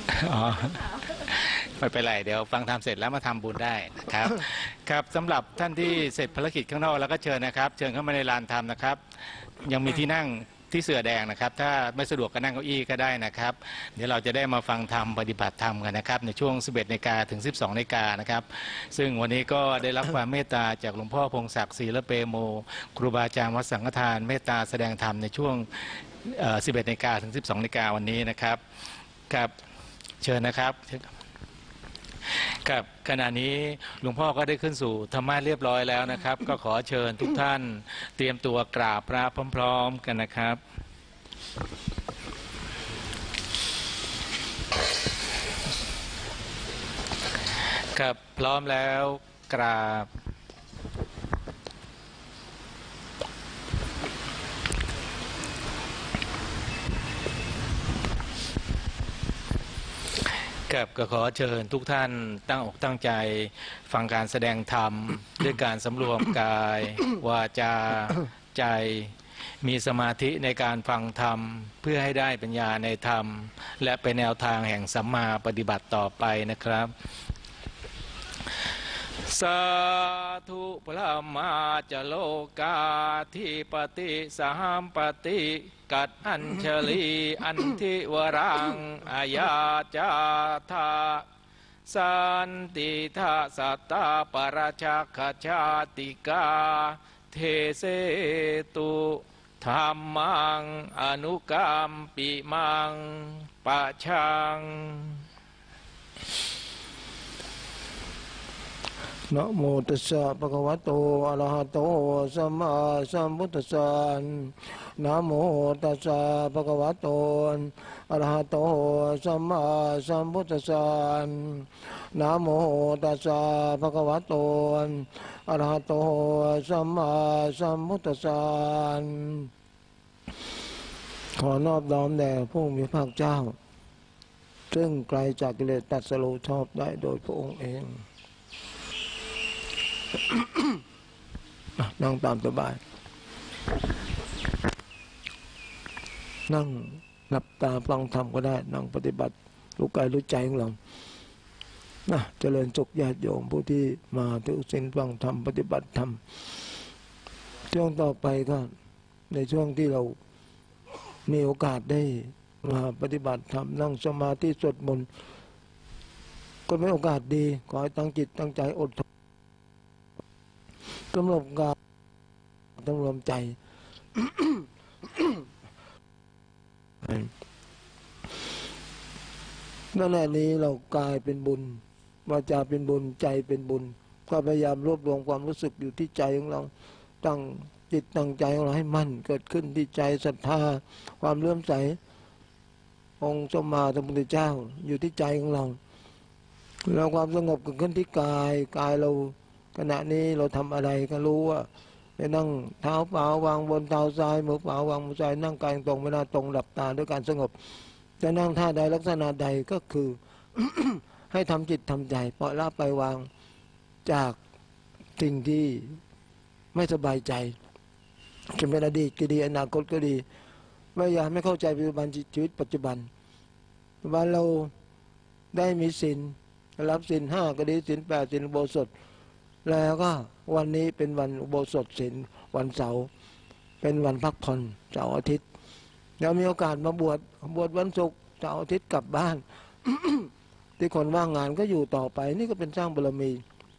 อ๋อไม่เป็นไรเดี๋ยวฟังธรรมเสร็จแล้วมาทำบุญได้นะครับครับสำหรับท่านที่เสร็จภารกิจข้างนอกแล้วก็เชิญนะครับเชิญเข้ามาในลานธรรมนะครับยังมีที่นั่งที่เสื่อแดงนะครับถ้าไม่สะดวกก็นั่งเก้าอี้ก็ได้นะครับเดี๋ยวเราจะได้มาฟังธรรมปฏิบัติธรรมกันนะครับในช่วง 11 นาฬิกาถึง 12 นาฬิกานะครับซึ่งวันนี้ก็ได้รับความเมตตาจากหลวงพ่อพงศักดิ์ศรีละเปโมครูบาอาจารย์วัดสังฆทานเมตตาแสดงธรรมในช่วง 11 นาฬิกาถึง 12 นาฬิกาวันนี้นะครับครับเชิญนะครับครับขณะนี้หลวงพ่อก็ได้ขึ้นสู่ธรรมะเรียบร้อยแล้วนะครับก็ขอเชิญทุกท่านเตรียมตัวกราบพระพร้อมๆกันนะครับครับพร้อมแล้วกราบครับก็ขอเชิญทุกท่านตั้งอกตั้งใจฟังการแสดงธรรม ด้วยการสำรวมกายวาจาใจมีสมาธิในการฟังธรรมเพื่อให้ได้ปัญญาในธรรมและเป็นแนวทางแห่งสัมมาปฏิบัติต่อไปนะครับสาธุพระมาจโลกาธิปติสหัมปติกัดอัญชลีอันทิวรังอาญาจาธาสันติทาสัตตาปราชาคชาติกาเทเสตุธรรมังอนุกรรมปิมังปะชังนะโมตัสสะภะคะวะโตอะระหะโตสัมมาสัมพุทธัสสะนะโมตัสสะภะคะวะโตอะระหะโตสัมมาสัมพุทธัสสะนะโมตัสสะภะคะวะโตอะระหะโตสัมมาสัมพุทธัสสะขอนอบน้อมแด่ผู้มีพระภาคเจ้าซึ่งไกลจากกิเลสตรัสรู้ชอบได้โดยพระองค์เองนั่งตามสบายนั่งหลับตาฟังธรรมก็ได้นั่งปฏิบัติรู้กายรู้ใจของเราเจริญสุขญาติโยมผู้ที่มาถือศีลฟังธรรมปฏิบัติธรรมช่วงต่อไปก็ในช่วงที่เรามีโอกาสได้มาปฏิบัติธรรมนั่งสมาธิสวดมนต์ก็เป็นโอกาสดีขอให้ตั้งจิตตั้งใจอดทนสำรวมกายสำรวมใจนั่นแหละนี้เรากายเป็นบุญวาจาเป็นบุญใจเป็นบุญก็พยายามรวบรวมความรู้สึกอยู่ที่ใจของเราตั้งจิตตั้งใจของเราให้มั่นเกิดขึ้นที่ใจศรัทธาความเลื่อมใสองค์สมมาสัมพุทธเจ้าอยู่ที่ใจของเราแล้วความสงบเกิดขึ้นที่กายเราขณะนี้เราทำอะไรก็รู้ว่าไปนั่งเท้าเปล่าวางบนเท้าซ้ายมือเปล่าวางมือซ้ายนั่งกายตรงไม่น่าตรงหลับตาด้วยการสงบจะนั่งท่าใดลักษณะใดก็คือ ให้ทำจิตทำใจปล่อยละไปวางจากสิ่งที่ไม่สบายใจจะเป็นอดีตก็ดีอนาคตก็ดีพยายามไม่เข้าใจปัจจุบันชีวิตปัจจุบันว่าเราได้มีศีลรับศีล5ก็ดีศีล8ศีลอุโบสถแล้วก็วันนี้เป็นวันอุโบสถศีลวันเสาร์เป็นวันพักผ่อนเสาร์อาทิตย์เรามีโอกาสมาบวชวันศุกร์เสาร์อาทิตย์กลับบ้าน ที่คนว่างงานก็อยู่ต่อไปนี่ก็เป็นสร้างบารมี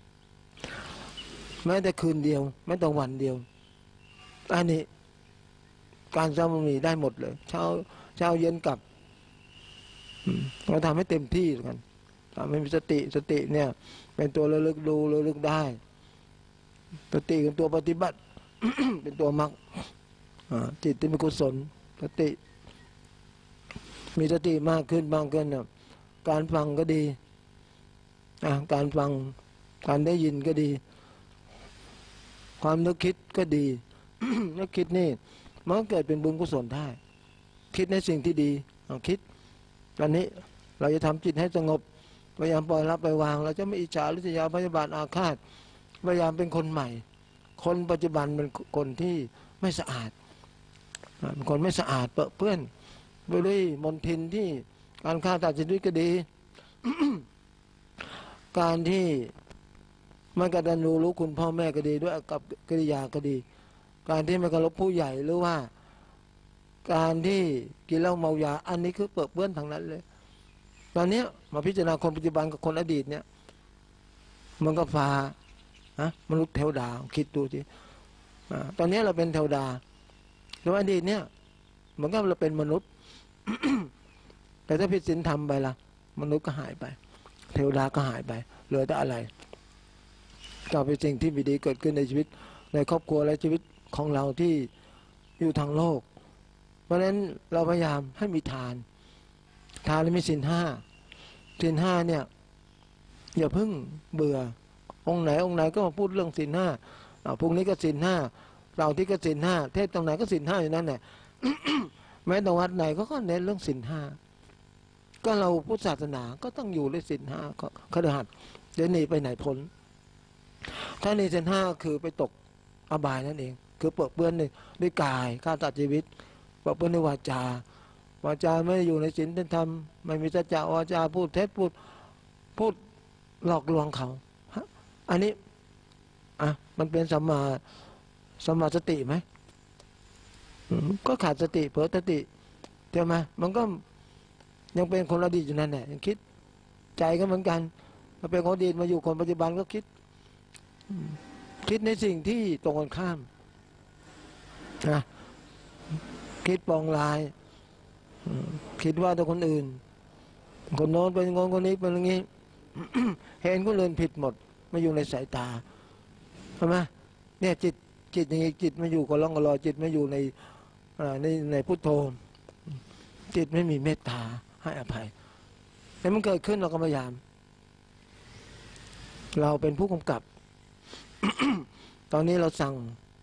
แม้แต่คืนเดียวแม้แต่วันเดียวอันนี้การสร้างบารมีได้หมดเลยเช้าเย็นกลับเราทำให้เต็มที่กันทำให้มีสติเนี่ยเป็นตัวระลึกดูระลึกได้สติเป็นตัวปฏิบัติ เป็นตัวมรรคจิตที่มีกุศลสติมีสติมากขึ้นเนี่ยการฟังก็ดีการฟังการได้ยินก็ดีความนึกคิดก็ดี นึกคิดนี่มันเกิดเป็นบุญกุศลได้คิดในสิ่งที่ดีคิดตอนนี้เราจะทำจิตให้สงบพยายามปล่อยรับไปวางเราจะไม่อิจฉาริษยาพยาบาทอาฆาตพยายามเป็นคนใหม่คนปัจจุบันเป็นคนที่ไม่สะอาดเป็นคนไม่สะอาดเปื้อนไปด้วยมลทินที่การฆ่าตัดชีวิตก็ดี การที่ไม่กตัญญูรู้คุณพ่อแม่ก็ดีด้วยกับกิริยาก็ดี การที่ไม่เคารพผู้ใหญ่หรือว่าการที่กินเหล้าเมายาอันนี้คือเปิดเปื้อนทางนั้นเลยตอนนี้มาพิจารณาคนปัจจุบันกับคนอดีตเนี่ยมันก็พามนุษย์เทวดาคิดดูสิตอนนี้เราเป็นเทวดาแต่ว่าอดีตเนี่ยมันก็เราเป็นมนุษย์ แต่ถ้าผิดศีลธรรมไปล่ะมนุษย์ก็หายไปเทวดาก็หายไปเหลือแต่อะไรก็เป็นสิ่งที่ไม่ดีเกิดขึ้นในชีวิตในครอบครัวและชีวิตของเราที่อยู่ทางโลกเพราะฉะนั้นเราพยายามให้มีทานและมีศีลห้าเนี่ยอย่าเพิ่งเบื่อองค์ไหนก็มาพูดเรื่องศีลห้าพรุ่งนี้ก็ศีลห้าเราที่ก็ศีลห้าเทศตรงไหนก็ศีลห้าอยู่นั่นแหละ แม้แต่วัดไหนก็เน้นเรื่องศีลห้าก็เราพุทธศาสนาก็ต้องอยู่ในศีลห้าคฤหัสถ์จะหนีไปไหนพ้นถ้าในศีลห้าคือไปตกอบายนั่นเองคือเปื้อนเปื้อนด้วยกายฆ่าตัดชีวิตเปื้อนเปื้อนด้วยวาจาไม่อยู่ในศีลธรรมไม่มีสัจจะวาจาพูดเท็จพูดหลอกลวงเขาอันนี้มันเป็นสัมมาสติไหมก็ขาดสติเผลอสติใช่ไหมมันก็ยังเป็นคนอดีตอยู่นั่นแหละยังคิดใจก็เหมือนกันมาเป็นคนอดีตมาอยู่คนปัจจุบันก็คิดในสิ่งที่ตรงกันข้ามนะคิดปองลายคิดว่าตัวคนอื่นคนโน้นเป็นงงคนนี้เป็นอย่างนี้ เห็นคนอื่นผิดหมดมาอยู่ในสายตาใช่ไหมเนี่ยจิตอย่างนี้จิตไม่อยู่ก็ล่องก็ลอยจิตไม่อยู่ในพุทโธจิตไม่มีเมตตาให้อภัยแต่มันเกิดขึ้นเราก็พยายามเราเป็นผู้กำกับ ตอนนี้เราสั่ง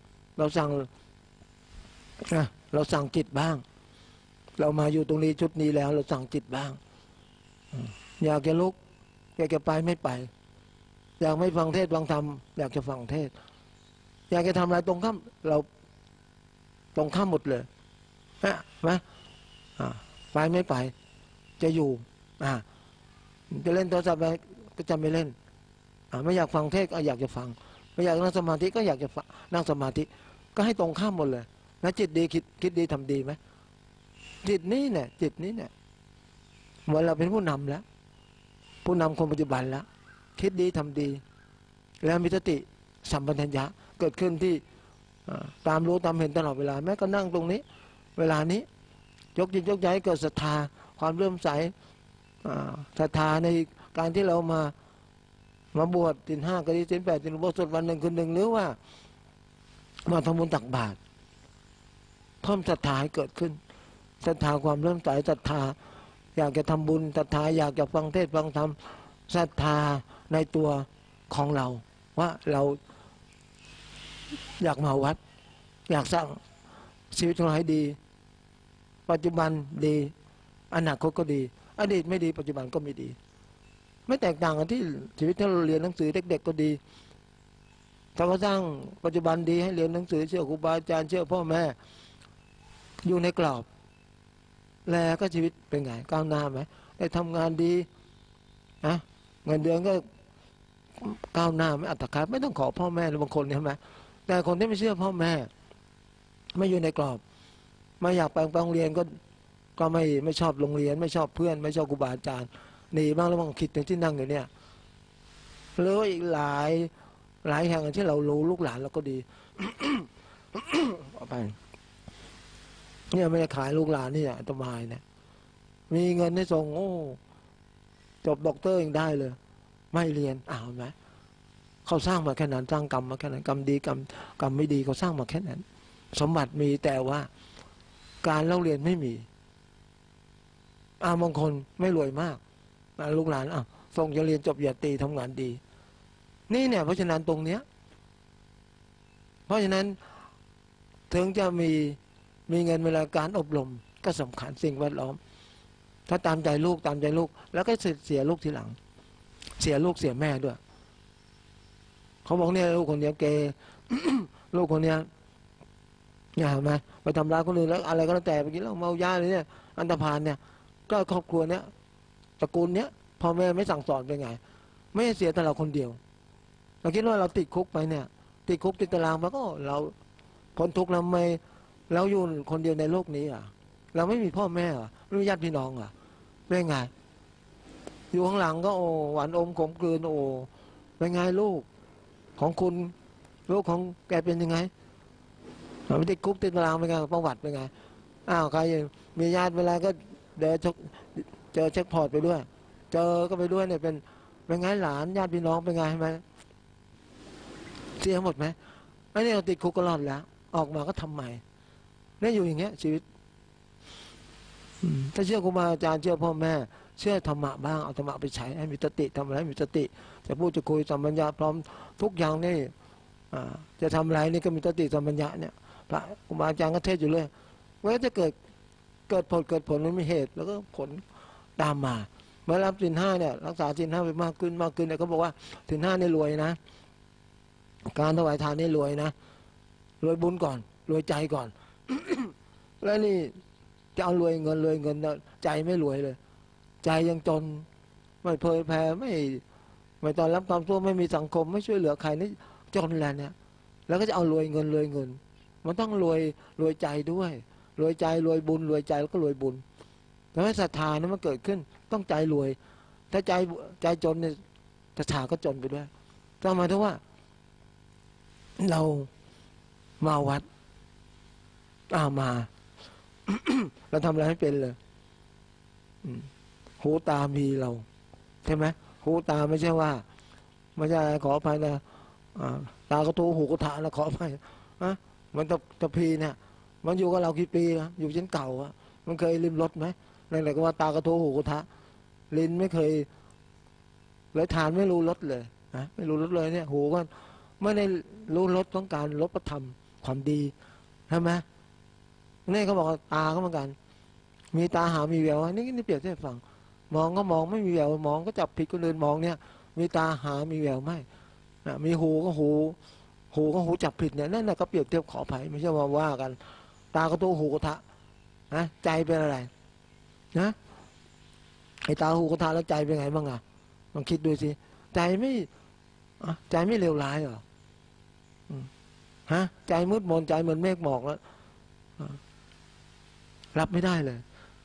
จิตบ้างเรามาอยู่ตรงนี้ชุดนี้แล้วเราสั่งจิตบ้างอยากจะลุกอยากจะไปไม่ไปอยากไม่ฟังเทศฟังธรรมอยากจะฟังเทศอยากจะทำอะไรตรงข้ามเราตรงข้ามหมดเลยไหมไปไม่ไปจะอยู่จะเล่นโทรศัพท์ไปก็จะไม่เล่นไม่อยากฟังเทศก็อยากจะฟังไม่อยากนั่งสมาธิก็อยากจะนั่งสมาธิก็ให้ตรงข้ามหมดเลยนะจิตดีคิดดีทำดีไหมจิตนี้เนี่ยเหมือนเราเป็นผู้นำแล้วผู้นำคนปัจจุบันแล้วคิดดีทำดีแล้วมีสติสัมปชัญญะเกิดขึ้นที่ตามรู้ตามเห็นตลอดเวลาแม้ก็นั่งตรงนี้เวลานี้ยกจิตยกใจเกิดศรัทธาความเลื่อมใสศรัทธาในการที่เรามาบวชศีลห้าก็ดีศีลแปดศีลอุโบสถวันหนึ่งคืนหนึ่งหรือว่ามาทำบุญตักบาตรเพิ่มศรัทธาให้เกิดขึ้นศรัทธาความเลื่อมใสศรัทธาอยากจะทำบุญศรัทธาอยากจะฟังเทศฟังธรรมศรัทธาในตัวของเราว่าเราอยากมาวัดอยากสร้างชีวิตของเราให้ดีปัจจุบันดีอนาคตก็ดีอดีตไม่ดีปัจจุบันก็ไม่ดีไม่แตกต่างกันที่ชีวิตที่เราเรียนหนังสือเด็กๆก็ดีถ้าเขาสร้างปัจจุบันดีให้เรียนหนังสือเชื่อครูบาอาจารย์เชื่อพ่อแม่อยู่ในกรอบแล้วก็ชีวิตเป็นไงก้าวหน้าไหมได้ทำงานดีเงินเดือนก็ก้าวหน้าไม่อัตคัดไม่ต้องขอพ่อแม่หรือบางคนใช่ไหมแต่คนที่ไม่เชื่อพ่อแม่ไม่อยู่ในกรอบไม่อยากไปโรงเรียนก็ไม่ชอบโรงเรียนไม่ชอบเพื่อนไม่ชอบครูบาอาจารย์หนีบ้างแล้วบางคิดถึงที่นั่งอยู่เนี่ยหรืออีกหลายแห่งที่เรารู้ลูกหลานเราก็ดี ไปเนี่ยไม่ได้ขายลูกหลานนี่อัตมายเนี่ยมีเงินให้ส่งจบด็อกเตอร์ยังได้เลยไม่เรียนไหมเขาสร้างมาแค่นั้นสร้างกรรมมาแค่นั้นกรรมดีกรรมไม่ดีเขาสร้างมาแค่นั้นสมบัติมีแต่ว่าการเล่าเรียนไม่มีบางคนไม่รวยมากลูกหลานส่งจะเรียนจบอย่าตีทำงานดีนี่เนี่ยเพราะฉะนั้นตรงเนี้ยเพราะฉะนั้นถึงจะมีเงินเวลาการอบรมก็สำคัญสิ่งแวดล้อมถ้าตามใจลูกแล้วก็เสียลูกทีหลังเสียลูกเสียแม่ด้วยเขาบอกเนี่ยลูกคนเดียวเกย์ ลูกคนเนี้ยเห็นไหมไปทำร้ายคนอื่นแล้วอะไรก็แล้วแต่ไปกินเหล้าเมายาเลยเนี่ยอันธพาลเนี่ยก็ครอบครัวเนี้ยตระกูลเนี้ยพ่อแม่ไม่สั่งสอนเป็นไงไม่เสียแต่เราคนเดียวเราคิดว่าเราติดคุกไปเนี่ยติดคุกติดตารางไปก็เราพ้นทุกข์แล้วไม่เราอยู่คนเดียวในโลกนี้อ่ะเราไม่มีพ่อแม่อ่ะไม่มีญาติพี่น้องอ่ะเป็นไงอยู่ข้างหลังก็โอ้หวานอมขมกลืนโอ้เป็นไงลูกของคุณลูกของแกเป็นยังไงไม่ติดคุกติดตารางเป็นไงประวัติเป็นไงอ้าวใครมีญาติเวลาก็เดินเจอเช็คพอร์ตไปด้วยเจอก็ไปด้วยเนี่ยเป็นไงหลานญาติพี่น้องเป็นไงใช่ไหมเสียหมดไหมไอ้นี่เราติดคุกก็รอดแล้วออกมาก็ทำใหม่นี่อยู่อย่างเงี้ยชีวิตถ้าเชื่อครูบาอาจารย์เชื่อพ่อแม่เชื่อธรรมะบ้างเอาธรรมะไปใช้ให้มีสติทำอะไรให้มีสติจะพูดจะคุยสัมปัญญาพร้อมทุกอย่างนี่จะทำอะไรนี่ก็มีสติสัมปัญญาเนี่ยพระครูบาอาจารย์ก็เทศอยู่เลยว่าจะเกิดผลมันมีเหตุแล้วก็ผลตามมาเมื่อรับศีลห้าเนี่ยรักษาศีลห้าไปมากขึ้นเนี่ยเขาบอกว่าศีลห้านี่รวยนะการถวายทานนี่รวยนะรวยบุญก่อนรวยใจก่อน แล้วนี่จะเอารวยเงินใจไม่รวยเลยใจยังจนไม่เผยแผ่ไม่ตอนรับความชั่วไม่มีสังคมไม่ช่วยเหลือใครนี่จนแล้วเนี่ยแล้วก็จะเอารวยเงินมันต้องรวยใจด้วยรวยใจรวยบุญรวยใจแล้วก็รวยบุญแต่ว่าศรัทธานั้นมันเกิดขึ้นต้องใจรวยถ้าใจจนเนี่ยศรัทธาก็จนไปด้วยก็หมายถึงว่าเรามาวัดมา เราทำอะไรไม่เป็นเลยหูตามีเราใช่ไหมหูตาไม่ใช่ว่าไม่ใช่ขออภัยนะตากระทูหูกระถานะขออภัยนะมันตะพีเนี่ยมันอยู่กับเรากี่ปีนะอยู่จนเก่าอะมันเคยลิ้มรสไหมนั่นแหละก็ว่าตากระทูหูกระทะลิ้นไม่เคยเลยทานไม่รู้รสเลยนะไม่รู้รสเลยเนี่ยหูก็ไม่ได้รู้รสของการลบธรรมความดีใช่ไหมนี่เขาบอกตาก็เหมือนกันมีตาหามีแววนี่เปรียบเทียบฟังมองก็มองไม่มีแววมองก็จับผิดคนอื่นมองเนี่ยมีตาหามีแววไม่มีหูก็หูจับผิดเนี่ยนั่นแหละก็เปรียบเทียบขออภัยไม่ใช่ว่ากันตาก็ตัวหูกระทะนะใจเป็นอะไรนะไอ้ตาหูกระทะแล้วใจเป็นไงบ้างอะลองคิดดูสิใจไม่เลวร้ายหรอใจมืดมนใจเหมือนเมฆหมอกแล้วรับไม่ได้เลย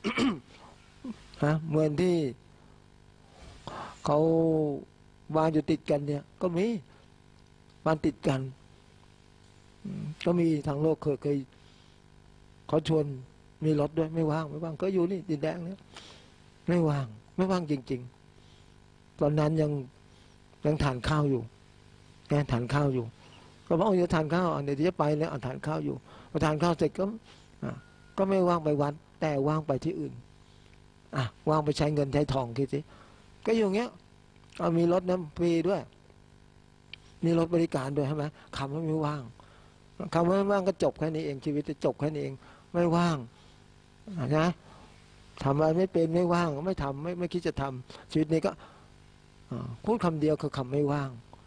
เหมือนที่เขาบ้านอยู่ติดกันเนี่ยก็มีบ้านติดกันก็มีทางโลกเคยเขาชวนมีรถด้วยไม่ว่างก็อยู่นี่ดินแดงเนี่ยไม่ว่างจริงๆตอนนั้นยังทานข้าวอยู่ทานข้าวอยู่ก็บอกจะทานข้าวเดี๋ยวจะไปแล้วทานข้าวอยู่พอทานข้าวเสร็จก็ไม่ว่างไปวัดแต่ว่างไปที่อื่นว่างไปใช้เงินใช้ทองคิดสิก็อยู่เงี้ยมีรถน้ำฟรีด้วยมีรถบริการด้วยใช่ไหมคำว่าไม่ว่างคำว่าไม่ว่างก็จบแค่นี้เองชีวิตจะจบแค่นี้เองไม่ว่างนะทำอะไรไม่เป็นไม่ว่างไม่ทำไม่คิดจะทำชีวิตนี้ก็พูดคำเดียวคือคำไม่ว่าง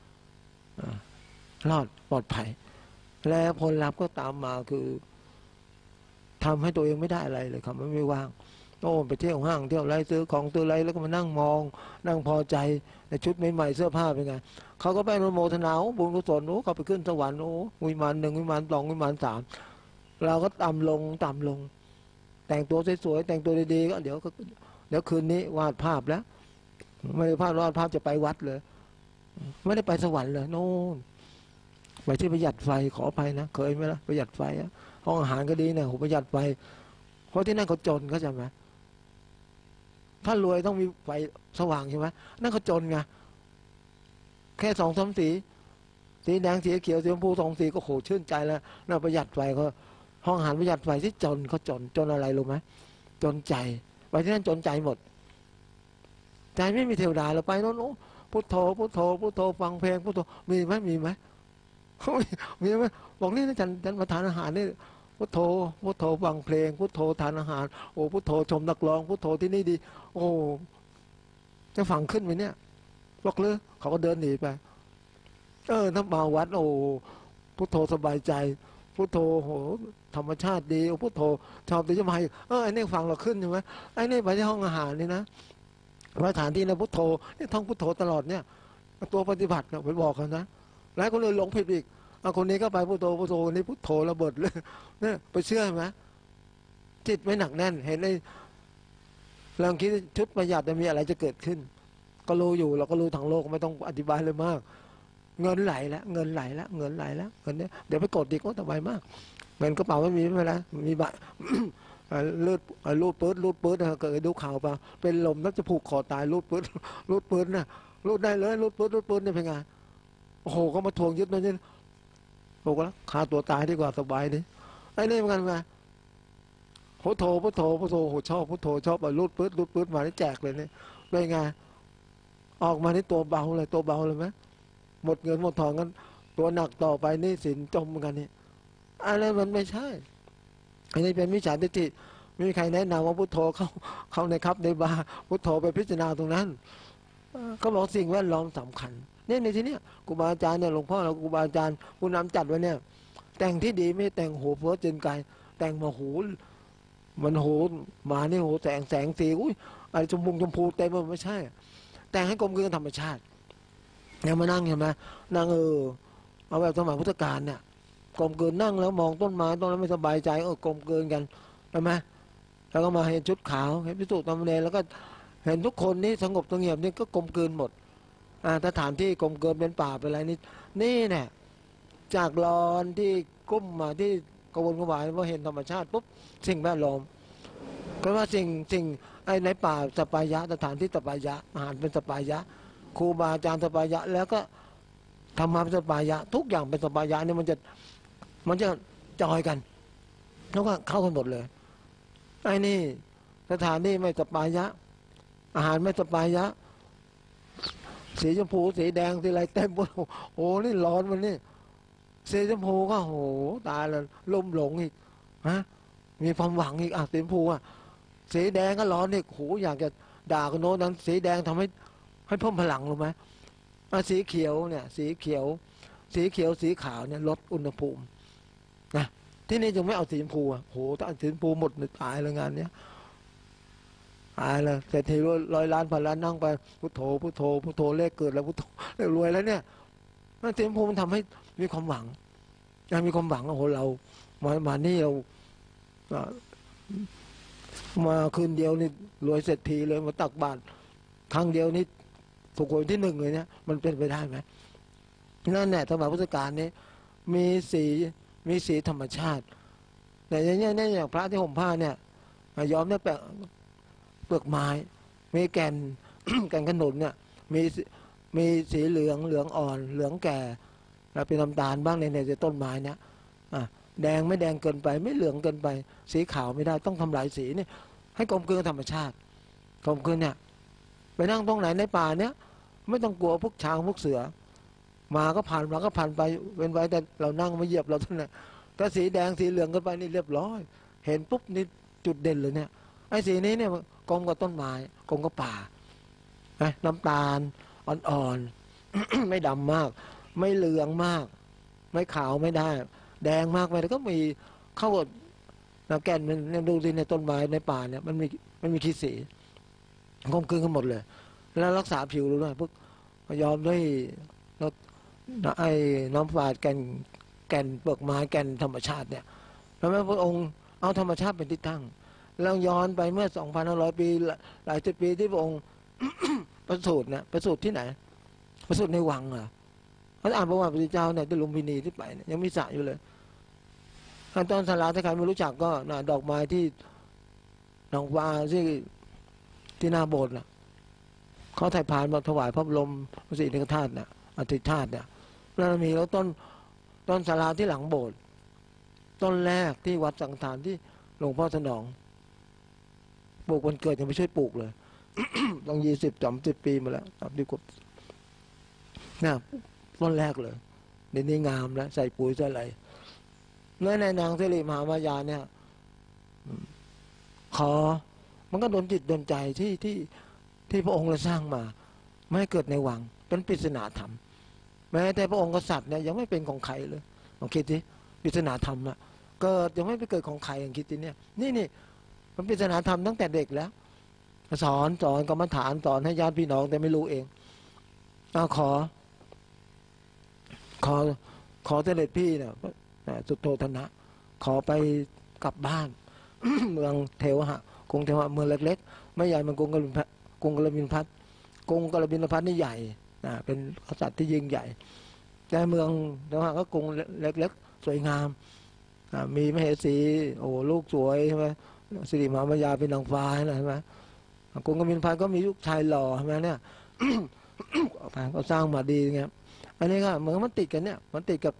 รอดปลอดภัยแล้วผลลัพธ์ก็ตามมาคือทำให้ตัวเองไม่ได้อะไรเลยคำว่าไม่ว่างโอ้ไปเที่ยวห้างเที่ยวไรซื้อของซื้ออะไรแล้วก็มานั่งมองนั่งพอใจในชุดใหม่ๆเสื้อผ้าเป็นไงเขาก็ไปอนุโมทนาบุญกุศลเขาไปขึ้นสวรรค์วิมานหนึ่งวิมานสองวิมานสามเราก็ต่ำลงแต่งตัวสวยๆแต่งตัวดีๆก็เดี๋ยวคืนนี้วาดภาพแล้วไม่ได้วาดภาพจะไปวัดเลยไม่ได้ไปสวรรค์เลยโน่นไปที่ประหยัดไฟขออภัยนะเคยไหมล่ะประหยัดไฟห้องอาหารก็ดีนะประหยัดไฟเพราะที่นั่นเขาจนเขาใช่ไหมถ้ารวยต้องมีไฟสว่างใช่ไหมนั่นเขาจนไงแค่2-3 สีแดงสีเขียวสีชมพู2 สีก็โหชื่นใจแล้วน่าประหยัดไฟเขาห้องอาหารประหยัดไฟที่จนเขาจนอะไรรู้ไหมจนใจไปที่นั่นจนใจหมดใจไม่มีเทวดาเราไปโน่นพุทโธฟังเพลงพุทโธมีไหมมีไหมบอกนี่นะฉันมาทานอาหารนี่พุทโธฟังเพลงพุทโธทานอาหารโอ้พุทโธชมนักร้องพุทโธที่นี่ดีโอ้จะฟังขึ้นไหมเนี่ยบอกเลยเขาก็เดินหนีไปถ้ามาวัดโอ้พุทโธสบายใจพุทโธโหธรรมชาติดีพุทโธชอบตีจะมาไอ้นี่ฟังเราขึ้นใช่ไหมไอ้นี่ไปที่ห้องอาหารนี่นะสถานที่นะพุทโธนี่ท่องพุทโธตลอดเนี่ยตัวปฏิบัติไปบอกกันนะหลายคนเลยหลงผิดอีกคนนี้ก็ไปพุทโธพุทโธคนนี้พุทโธระเบิดเลยเนี่ยไปเชื่อไหมจิตไม่หนักแน่นเห็นไอ้ลองคิดชุดประหยัดจะมีอะไรจะเกิดขึ้นก็รู้อยู่เราก็รู้ทางโลกไม่ต้องอธิบายเลยมากเงินไหลแล้วเงินไหลแล้วเงินไหลแล้วเงินเนี้ยเดี๋ยวไปกดดีก็สบายมากเงินกระเป๋าไม่มีไม่เป็นไรมีบัตรรูดรูดปื๊ดเกิดดูข่าวป่ะเป็นลมแล้วจะผูกคอตายรูดปื๊ดนะรูดได้เลยรูดปื๊ดเนี่ยเป็นไงโอ้โหก็มาทวงยึดนั่นนี่บอกว่าฆ่าตัวตายดีกว่าสบายดิไอ้นี่เหมือนกันไงพุทโธโหชอบพุทโธชอบรูดปื๊ดมาได้แจกเลยเนี่ยเป็นไงออกมานี่ตัวเบาเลยไหมหมดเงินหมดทองกันตัวหนักต่อไปนี่สินจมกันนี่อะไรมันไม่ใช่อันนี้เป็นมิจฉาทิฏฐิไม่มีใครแนะนำว่าพุทโธเข้าในครับในบาพุทโธไปพิจารณาตรงนั้นเขาบอกสิ่งแวดล้อมสำคัญเนี่ยในที่นี้ครูบาอาจารย์เนี่ยหลวงพ่อเราครูบาอาจารย์ผู้นำจัดไว้เนี่ยแต่งที่ดีไม่แต่งโหเฟ้อเจนไกลแต่งมาโหมันโหมานี่โหแสงสีอุ้ยอะไรชมพูเต็มมันไม่ใช่แต่งให้กลมกลืนธรรมชาติเนี่ยมานั่งเห็นไหมนั่งเอาแบบสมัยพุทธกาลเนี่ยกลมกลืนนั่งแล้วมองต้นไม้ต้นนั้นไม่สบายใจกลมกลืนกันใช่ไหมแล้วก็มาเห็นชุดขาวเห็นพิสุทธิ์ตามเนรแล้วก็เห็นทุกคนนี่สงบสงบนี่ก็กลมกลืนหมดสถานที่กลมกลืนเป็นป่าเป็นอะไรนี่เนี่ยจากรอนที่กุ้มมาที่กระวนกระวายว่าเห็นธรรมชาติปุ๊บสิ่งแวดล้อมก็ว่าสิ่งไอ้ในป่าสปายะสถานที่สปายะอาหารเป็นสปายะครูบาอาจารย์สปายะแล้วก็ธรรมะเป็นสปายะทุกอย่างเป็นสปายะเนี่ยมันจะจอยกันแล้วก็เข้ากันหมดเลยไอ้นี่สถานที่ไม่สปายะอาหารไม่สปายะสีชมพูสีแดงสีอะไรเต็มหมดโอ้นี่ร้อนมันนี่สีชมพูก็โหตายแล้วลุ่มหลงอีกฮะมีความหวังอีกสีชมพูสีแดงก็ร้อนอีกโหอยากจะด่าคนโน้นนั้นสีแดงทำให้เพิ่มพลังรู้ไหมสีเขียวเนี่ยสีเขียวสีขาวเนี่ยลดอุณหภูมินะที่นี่จึงไม่เอาสีชมพูโหถ้าสีชมพูหมดตายเลยงานเนี้ยตายเลยเศรษฐี100 ล้านพันล้านนั่งไปพุทโธเลขเกิดแล้วพุทโธเลขรวยแล้วเนี่ยสีชมพูมันทำให้มีความหวังมีความหวังโอ้โหเรามานี่เรามาคืนเดียวนี่รวยเศรษฐีเลยมาตักบาตรครั้งเดียวนี่ถูกหวยที่1เลยเนี่ยมันเป็นไปได้ไหมนั่นแหละสมัยพุทธกาลนี้มีสีธรรมชาติแต่อย่างนี้เนี่ยอย่างพระที่ห่มผ้าเนี่ยย้อมเนี่ยเปลือกไม้มีแก่น แก่นขนุนเนี่ยมีสีเหลืองอ่อนเหลืองแก่แล้วเป็นน้ำตาลบ้างในต้นไม้เนี่ยแดงไม่แดงเกินไปไม่เหลืองเกินไปสีขาวไม่ได้ต้องทำลายสีนี่ให้กลมกลืนธรรมชาติกลมกลืนเนี่ยไปนั่งตรงไหนในป่าเนี้ยไม่ต้องกลัวพวกช้างพวกเสือมาก็ผ่านไปเว้นไว้แต่เรานั่งมาเหยียบเราเท่านั้นถ้าสีแดงสีเหลืองกันไปนี่เรียบร้อยเห็นปุ๊บนี่จุดเด่นเลยเนี่ยไอ้สีนี้เนี่ยกลมกับต้นไม้กลมกับป่าน้ำตาลอ่อนๆ ไม่ดำมากไม่เหลืองมากไม่ขาวไม่ได้แดงมากไปแล้วก็มีเข้ากับแก่นมันดูสิในต้นไม้ในป่าเนี่ยมันมีขีดสีกลมกลืนกันหมดเลยแล้วรักษาผิวด้วยพวกยอมด้วยไอ้น้ำฝาดแก่นเปลือกไม้แก่นธรรมชาติเนี่ยแล้วพระองค์เอาธรรมชาติเป็นที่ตั้งแล้วย้อนไปเมื่อ 2,500 ปีหลายสิบปีที่พระองค์ ประสูติเนี่ยประสูติที่ไหนประสูติในวังเขาอ่านประวัติพระพุทธเจ้าเนี่ยที่ลุมพินีที่ไปเนี่ยยังมีสระอยู่เลยตอนสาราถ้าใครไม่รู้จักก็ดอกไม้ที่หนองวาที่หน้าโบสถ์น่ะเขาถ่ายพานมาถวายพระบรมพระศรีนิกธาตุเนี่ยอธิษฐานเนี่ยแล้วมีแล้วต้นศาลาที่หลังโบสถ์ต้นแรกที่วัดสังฆทานที่หลวงพ่อสนองปลูกวันเกิดยังไม่ช่วยปลูกเลย ต้อง20-30 ปีมาแล้ว30 กว่าน่ะต้นแรกเลยในนี้งามแล้วใส่ปุ๋ยใส่อะไรในนางสิริมหามายาเนี่ยมันก็โดนจิตโดนใจที่พระองค์เราสร้างมาไม่ให้เกิดในวังเป็นปริศนาธรรมแม้แต่พระองค์กษัตริย์เนี่ยยังไม่เป็นของใครเลยลองคิดสิปริศนาธรรมอะเกิดยังไม่ไปเกิดของใครอย่างคิดทีเนี่ยนี่มันปริศนาธรรมตั้งแต่เด็กแล้วสอนกรรมฐานสอนให้ญาติพี่น้องแต่ไม่รู้เองขอเสด็จพี่เนี่ยสุโธทนะขอไปกลับบ้าน เมืองเทวะกรุงเทวะเมืองเล็กๆไม่ใหญ่มันกรุงกรบินพัทกรุงกรบินพัทนี่ใหญ่เป็นกษัตริย์ที่ยิ่งใหญ่แต่เมืองเทวะก็กรุงเล็กๆสวยงามมีมเหสีโอ้ลูกสวยใช่ไหมสิริมหามายาเป็นนางฟ้าใช่ไหมกรุงกรบินพัทก็มีลูกชายหล่อใช่ไหมเนี่ย ก็สร้างมาดีไงอันนี้ก็เหมือนมันติดกันเนี่ยมันติดกัน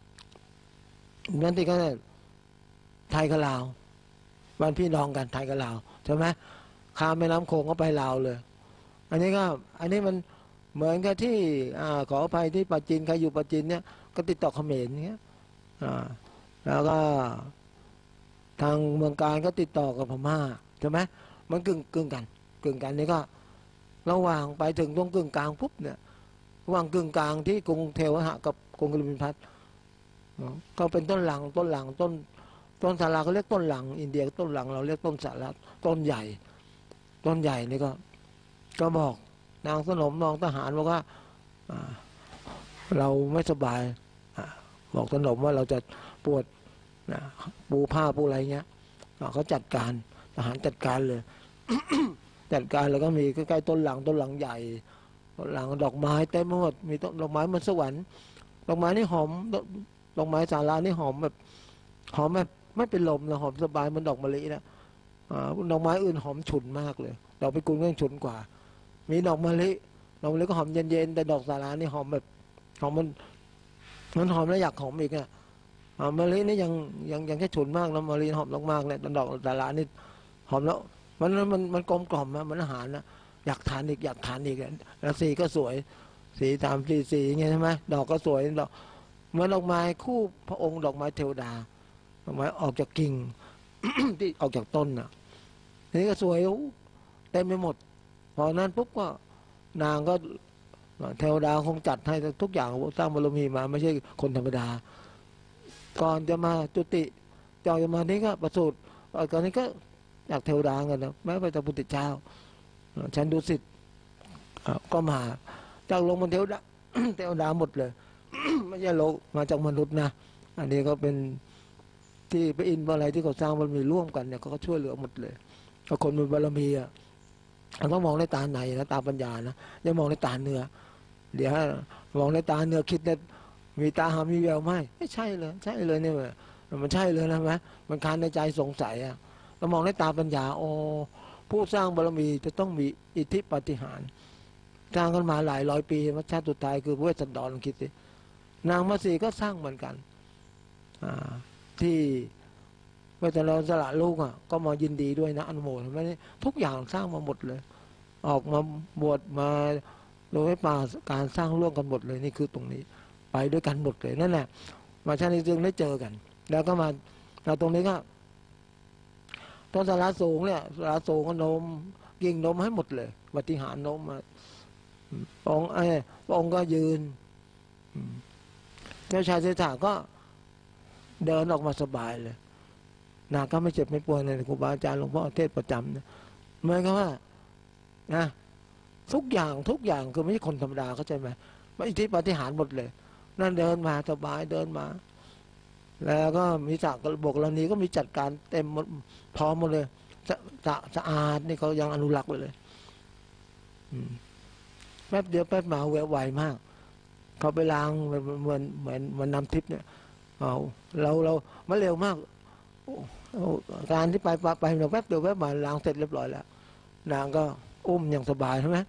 เนี่ยไทยกับลาวบ้านพี่น้องกันไทยกับลาวใช่ไหมข้ามแม่น้ำโขงก็ไปลาวเลยอันนี้มันเหมือนกับที่ขออภัยที่ปัจจินใครอยู่ปัจจินเนี่ยก็ติดต่อเขมรเงี้ยแล้วก็ทางเมืองการก็ติดต่อกับพม่าใช่ไหมมันกึ่งกันนี่ก็ระหว่างไปถึงตรงกึ่งกลางปุ๊บเนี่ยระหว่างกึ่งกลางที่กรุงเทวะกับกรุงกรบินพัทก็เป็นต้นสาราเขาเรียกต้นหลังอินเดียต้นหลังเราเรียกต้นสาราต้นใหญ่นี่ก็บอกนางสนมนองทหารบอกว่าเราไม่สบายบอกสนมว่าเราจะปวดปูผ้าปูอะไรเงี้ยเขาจัดการทหารจัดการเลย จัดการแล้วก็มีใกล้ๆต้นหลังใหญ่ต้นหลังดอกไม้เต็มหมดมีต้นดอกไม้มันสวรรค์ดอกไม้นี่หอมดอกไม้สารานี่หอมแบบไม่เป็นลมนะหอมสบายเหมือนดอกมะลินะดอกไม้อื่นหอมฉุนมากเลยดอกพิกุลก็ฉุนกว่ามีดอกมะลิก็หอมเย็นๆแต่ดอกสารานี่หอมแบบหอมมันหอมแล้วอยากหอมอีกอ่ะมะลินี่ยังแค่ฉุนมากนะมะลิหอมมากๆเนี่ยดอกสารานี่หอมแล้วมันกลมกล่อมนะมันอาหารนะอยากทานอีกแล้วสีก็สวยสีตามสีอย่างเงี้ยใช่ไหมดอกก็สวยดอกเหมือนดอกไม้คู่พระองค์ดอกไม้เทวดาดอกไม้ออกจากกิ่ง ที่ออกจากต้นน่ะนี่ก็สวยเต็มไปหมดพอนั้นปุ๊บก็นางก็เทวดาคงจัดให้ทุกอย่างสร้างบารมีมาไม่ใช่คนธรรมดาก่อนจะมาจุติจอยมานี้ก็ประสูติก่อนนี้ก็อยากเทวดากันนะแม้พระพุทธเจ้าฉันดุสิตก็มาจากลงมาเทวดา เทวดาหมดเลย ไม่ใช่โลกมาจากมนุษย์นะอันนี้ก็เป็นที่พระอินทร์อะไรที่เขาสร้างบารมีร่วมกันเนี่ยเขาก็ช่วยเหลือหมดเลยก็คนมีบารมีอ่ะต้องมองในตาในนะตาปัญญานะอย่ามองในตาเนื้อเดี๋ยวมองในตาเนื้อคิดเนี่ยมีตาหามีแววไหมไม่ใช่เลยเนี่ยมันใช่เลยนะไหมมันคานในใจสงสัยอ่ะเรามองในตาปัญญาโอ้ผู้สร้างบารมีจะต้องมีอิทธิปาฏิหาริย์สร้างกันมาหลายร้อยปีมาชาติสุดท้ายคือพระเวสสันดรคิดสินางมัตสีก็สร้างเหมือนกันที่เวทนาสละลูกก็มายินดีด้วยนะอนุโมทนาทุกอย่างสร้างมาหมดเลยออกมาบวชมาโดยป่าการสร้างร่วมกันหมดเลยนี่คือตรงนี้ไปด้วยกันหมดเลยนั่นแหละมาชาตินี้จึงได้เจอกันแล้วก็มาตรงนี้ก็ต้นสาราสูงเนี่ยสาราสูงก็โน้มยิงโน้มให้หมดเลยปฏิหารโน้มมาองค์ก็ยืนเจ้าชายเศรษฐาก็เดินออกมาสบายเลยนาก็ไม่เจ็บไม่ป่วยในครูบาอาจารย์หลวงพ่อเทศประจำเนี่ยเหมือนกับว่านะทุกอย่างคือไม่ใช่คนธรรมดาเข้าใจไหมมันอิทธิปาฏิหาริย์หมดเลยนั่นเดินมาสบายเดินมาแล้วก็มีสระกระบอกเหล่านี้ก็มีจัดการเต็มพร้อมหมดเลยสะอาดนี่เขายังอนุรักษ์ไว้เลยแป๊บเดียวแป๊บมาแววไวมากเขาไปล้างเหมือนน้ำทิพย์เนี่ยเรามันเร็วมากการที่ไปเราแป๊บเดียวแป๊บมาล้างเสร็จเรียบร้อยแล้วนางก็อุ้มอย่างสบายใช่ไหม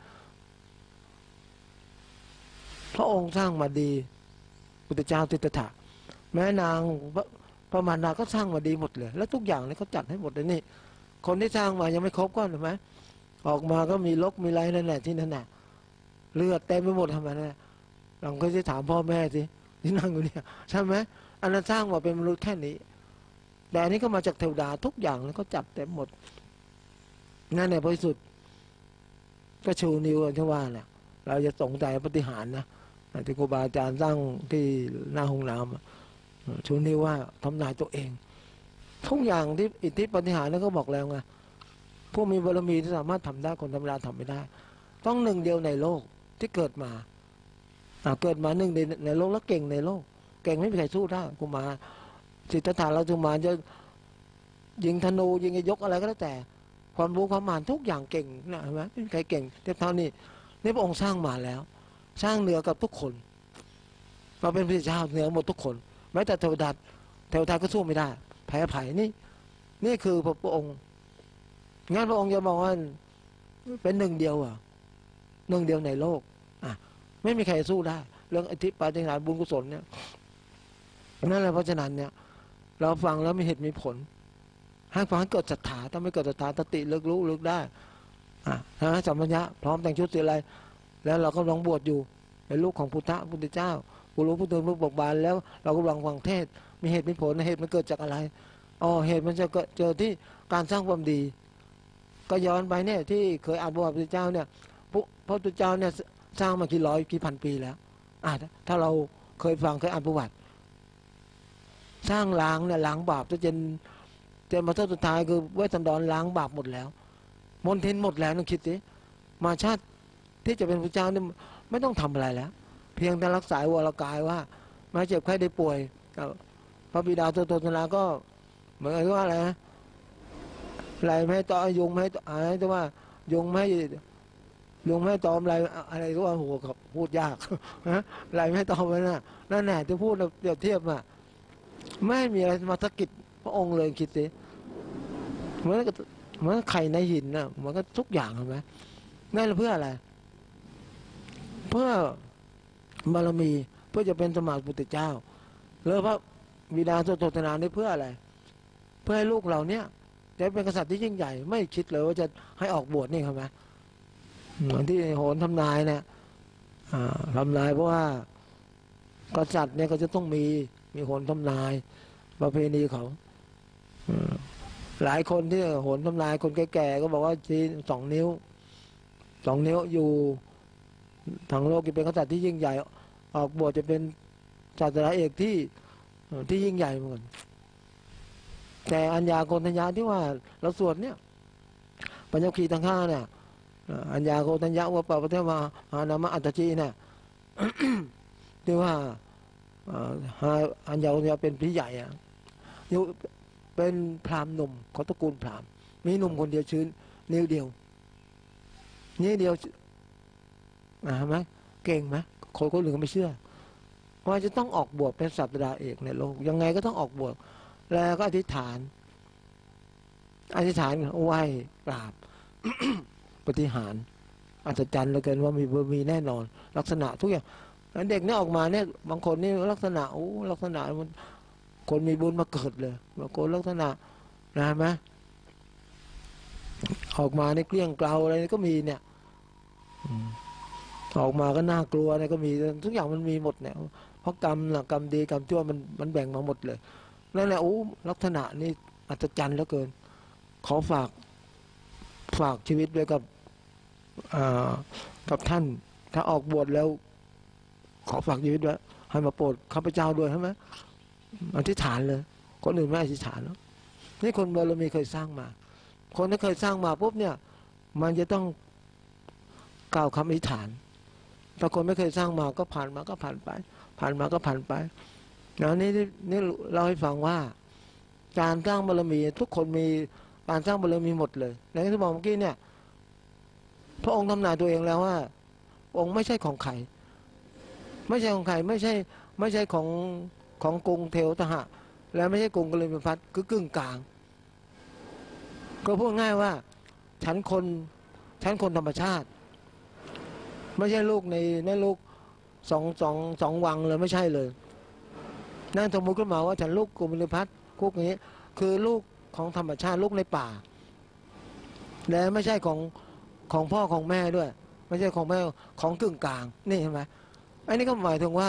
พระองค์สร้างมาดีพุทธเจ้าติตถะแม้นางพระมารดาก็สร้างมาดีหมดเลยแล้วทุกอย่างนี่เขาจัดให้หมดเลยนี่คนที่สร้างมายังไม่ครบก็เห็นไหมออกมาก็มีลกมีไรนั่นแหละที่นั่นน่ะเลือดเต็มไปหมดทำไมนะลองก็จะถามพ่อแม่สิที่นั่งอยู่เนี่ยใช่ไหมอันนั้นสร้างมาเป็นมนุษย์แค่นี้แต่อันนี้ก็มาจากเทวดาทุกอย่างแล้วก็จัดเต็มหมดนั่นในบริสุทธิ์ก็ชูนิ้วกันที่ว่าเนี่ยเราจะสงใจปฏิหารนะที่ครูบาอาจารย์สร้างที่หน้าห้องน้ชูนิ้วว่าทำนายตัวเองทุกอย่างที่อิทธิปาฏิหาริย์นั้นก็บอกแล้วไงผู้มีบารมีที่สามารถทำได้คนธรรมดาทำไม่ได้ต้องหนึ่งเดียวในโลกที่เกิดมาเกิดมาหนึ่งในโลกแล้วเก่งในโลกเก่งไม่มีใครสู้ได้กุมารสิทธัตถะราชกุมารจะยิงธนูยิงยกอะไรก็แล้วแต่ความรู้ความหมายทุกอย่างเก่งนะเห็นไหมไม่มีใครเก่งเทียบเท่านี้นี่พระองค์สร้างมาแล้วสร้างเหนือกับทุกคนเราเป็นพระเจ้าเหนือหมดทุกคนแม้แต่เทวดาก็สู้ไม่ได้แพ้ไผ่นี่คือพระองค์งั้นพระองค์จะบอกว่าเป็นหนึ่งเดียวหนึ่งเดียวในโลกไม่มีใครสู้ได้เรื่องอิทธิปาฏิหาริย์บุญกุศลเนี่ยนั่นแหละเพราะฉะนั้นเนี่ยเราฟังแล้วมีเหตุมีผลให้ฟังให้เกิดศรัทธาถ้าไม่เกิดศรัทธาตติเลิกรู้เลิกได้นะสัมปัญญะพร้อมแต่งชุดสีอะไรแล้วเราก็ลองบวชอยู่เป็นลูกของพุทธเจ้าผู้รู้ผู้ตื่นผู้เบิกบานแล้วเราก็ลองฟังเทศมีเหตุมีผลเหตุมันเกิดจากอะไรเหตุมันจะเจอที่การสร้างความดีก็ย้อนไปเนี่ยที่เคยอ่านประวัติพระพุทธเจ้าเนี่ยพระพุทธเจ้าเนี่ยสร้างมากี่ร้อยกี่พันปีแล้วถ้าเราเคยฟังเคยอ่านประวัติสร้างล้างเนี่ยล้างบาปจนมาสุดท้ายคือเวทสันดรล้างบาปหมดแล้วมนทินหมดแล้วนึกคิดสิมาชาติที่จะเป็นพระเจ้าเนี่ยไม่ต้องทำอะไรแล้วเพียงแต่รักษาวรกายว่าไม่เจ็บไข้ได้ป่วยพระบิดาตัวตนก็เหมือนกับว่าอะไรนะอะไรไม่ต่อยุงไม่ต่ออะไรแต่ว่ายุงไม่ตอมอะไรก็ว่าโหพูดยากนะอะไรไม่ตอมนะนั่นแหละที่พูดเปรียบเทียบไม่มีอะไรมาสะกิดพระองค์เลยคิดสิเหมือนไข่ในหินนะมันก็ทุกอย่างใช่ไหมนั่นเพื่ออะไรเพื่อบารมีเพื่อจะเป็นสมมาพุทธเจ้าแล้วพระบิดาโตตนานี่เพื่ออะไรเพื่อให้ลูกเราเนี่ยจะเป็นกษัตริย์ที่ยิ่งใหญ่ไม่คิดเลยว่าจะให้ออกบวชนี่ใช่ไหมเหมือนที่โหนทำนายเนี่ยทำนายเพราะว่ากษัตริย์เนี่ยก็จะต้องมีโหนทำนายประเพณีเขาหลายคนที่โหนทำนายคนแก่ๆก็บอกว่าชี้2 นิ้วอยู่ทางโลกจะเป็นกษัตริย์ที่ยิ่งใหญ่ออกบวชจะเป็นศาสนาเอกที่ยิ่งใหญ่เหมือนกันแต่อัญญาโกณทัญญาที่ว่าเราสวดเนี่ยปัญญคีทั้ง5เนี่ยอัญญาโกณทัญญาว่าปะปะเทวาานามะอัตจีเนี่ยที่ว่าอัญญาโกณทัญญาเป็นพี่ใหญ่อยู่เป็นพราหมณ์หนุ่มของตระกูลพราหมณ์มีหนุ่มคนเดียวชื่อนิ้วเดียวเห็นไหมเก่งไหมคนอื่นก็ไม่เชื่อว่าจะต้องออกบวชเป็นศาสดาเอกในโลกยังไงก็ต้องออกบวชแล้วก็อธิษฐานไหว้กราบ ปฏิหารอัศจรรย์เหลือเกินว่ามีแน่นอนลักษณะทุกอย่างเด็กเนี่ยออกมาเนี่ยบางคนนี่ลักษณะลักษณะมันคนมีบุญมาเกิดเลยบางคนลักษณะนะไหมออกมาในเกลี้ยงเกลาอะไรก็มีเนี่ยออกมาก็น่ากลัวเนี่ยก็มีทุกอย่างมันมีหมดเนี่ยเพราะกรรมดีกรรมชั่วมันแบ่งมาหมดเลยนั่นแหละลักษณะนี่อัศจรรย์เหลือเกินขอฝากชีวิตไว้กับท่านถ้าออกบวชแล้วขอฝากชีวิตไว้ให้มาโปรดข้าพเจ้าด้วยใช่ไหมอธิษฐานเลยคนอื่นไม่อธิษฐานแล้วนี่คนบารมีเคยสร้างมาคนที่เคยสร้างมาปุ๊บเนี่ยมันจะต้องกล่าวคำอธิษฐานถ้าคนไม่เคยสร้างมาก็ผ่านมาก็ผ่านไปผ่านมาก็ผ่านไปนี่เราให้ฟังว่าการสร้างบารมีทุกคนมีการสร้างบารมีหมดเลยอย่างที่บอกเมื่อกี้เนี่ยพระองค์ทำนายตัวเองแล้วว่าองค์ไม่ใช่ของใครไม่ใช่ของใครไม่ใช่ของกรุงเทวทหะและไม่ใช่กรุงกลิมพัทคือกึ่งกลางก็พูดง่ายว่าฉันคนธรรมชาติไม่ใช่ลูกในลูกสองวังเลยไม่ใช่เลยนั่นสมมติขึ้นมาว่าฉันลูกกลิมพัทคุกอย่างนี้คือลูกของธรรมชาติลูกในป่าและไม่ใช่ของพ่อของแม่ด้วยไม่ใช่ของแม่ของกึ่งกลางนี่เห็นไหมอันนี้ก็หมายถึงว่า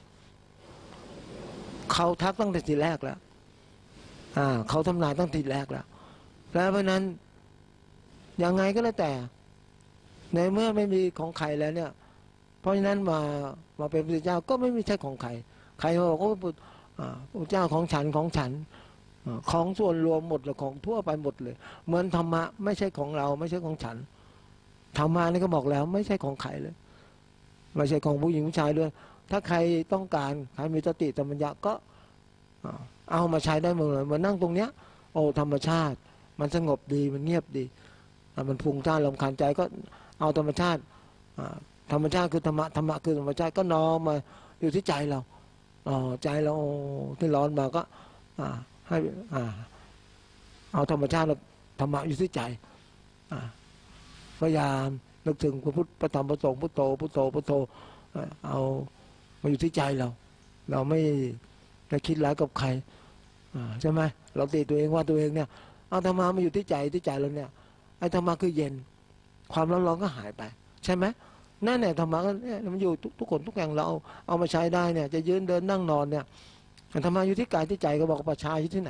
เขาทักตั้งแต่ทีแรกแล้วเขาทำนายตั้งแต่ทีแรกแล้วเพราะนั้นยังไงก็แล้วแต่ในเมื่อไม่มีของใครแล้วเนี่ยเพราะฉะนั้นมาเป็นพระเจ้าก็ไม่มีใช่ของใครบอกว่าพระเจ้าของฉันของฉันของส่วนรวมหมดเลยของทั่วไปหมดเลยเหมือนธรรมะไม่ใช่ของเราไม่ใช่ของฉันธรรมะนี่ก็บอกแล้วไม่ใช่ของใครเลยไม่ใช่ของผู้หญิงผู้ชายด้วยถ้าใครต้องการใครมีสติปัญญาก็เอามาใช้ได้หมดเลยเหมือนนั่งตรงเนี้ยโอ้ธรรมชาติมันสงบดีมันเงียบดีมันฟุ้งซ่านรำคาญใจก็เอาธรรมชาติธรรมชาติคือธรรมะธรรมะคือธรรมชาติก็น้อมมาอยู่ที่ใจเราใจเราที่ร้อนมาก็ให้เอาธรรมชาติธรรมะอยู่ที่ใจพยายามนึกถึงพระพุทธพระธรรมพระสงฆ์พุทโธพุทโธพุทโธเอามาอยู่ที่ใจเราไม่ได้คิดร้ายกับใครใช่ไหมเราตีตัวเองว่าตัวเองเนี่ยเอาธรรมะมาอยู่ที่ใจเราเนี่ยไอ้ธรรมะคือเย็นความร้อนก็หายไปใช่ไหมนั่นแหละธรรมะก็เนี่ยมันอยู่ทุกคนทุกแห่งเราเอามาใช้ได้เนี่ยจะยืนเดินนั่งนอนเนี่ยธรรมะอยู่ที่กายที่ใจก็บอกป่าช้าอยู่ที่ไหน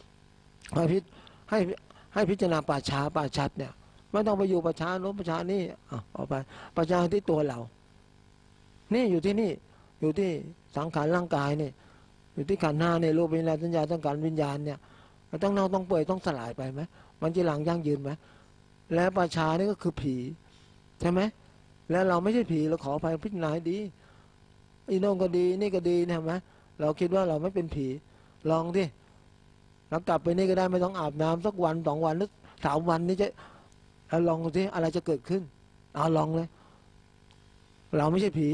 ให้พิจารณาป่าช้าป่าชัดเนี่ยไม่ต้องไปอยู่ป่าช้าโน้นป่าช้านี่ออกไปป่าช้าที่ตัวเรานี่อยู่ที่นี่อยู่ที่สังขารร่างกายนี่อยู่ที่ขันธ์ห้าในรูปวิญญาณสัญญาต้องการวิญญาณเนี่ยมันต้องเน่าต้องเปื่อยต้องสลายไปไหมมันจะหลังยั่งยืนไหมและป่าช้านี่ก็คือผีใช่ไหมแล้วเราไม่ใช่ผีเราขออภัยพิจารณาให้ดีอีโน่นก็ดีนี่ก็ดีนะไหมเราคิดว่าเราไม่เป็นผีลองดิเรากลับไปนี่ก็ได้ไม่ต้องอาบน้ำสักวัน2 วันหรือ3 วันนี้จะลองดูสิอะไรจะเกิดขึ้นลองเลยเราไม่ใช่ผี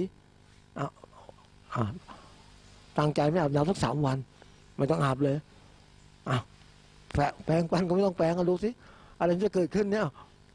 ตั้งใจไม่อาบน้ำสัก3 วันไม่ต้องอาบเลยแปรงฟันก็ไม่ต้องแปรงดูสิอะไรจะเกิดขึ้นเนี่ย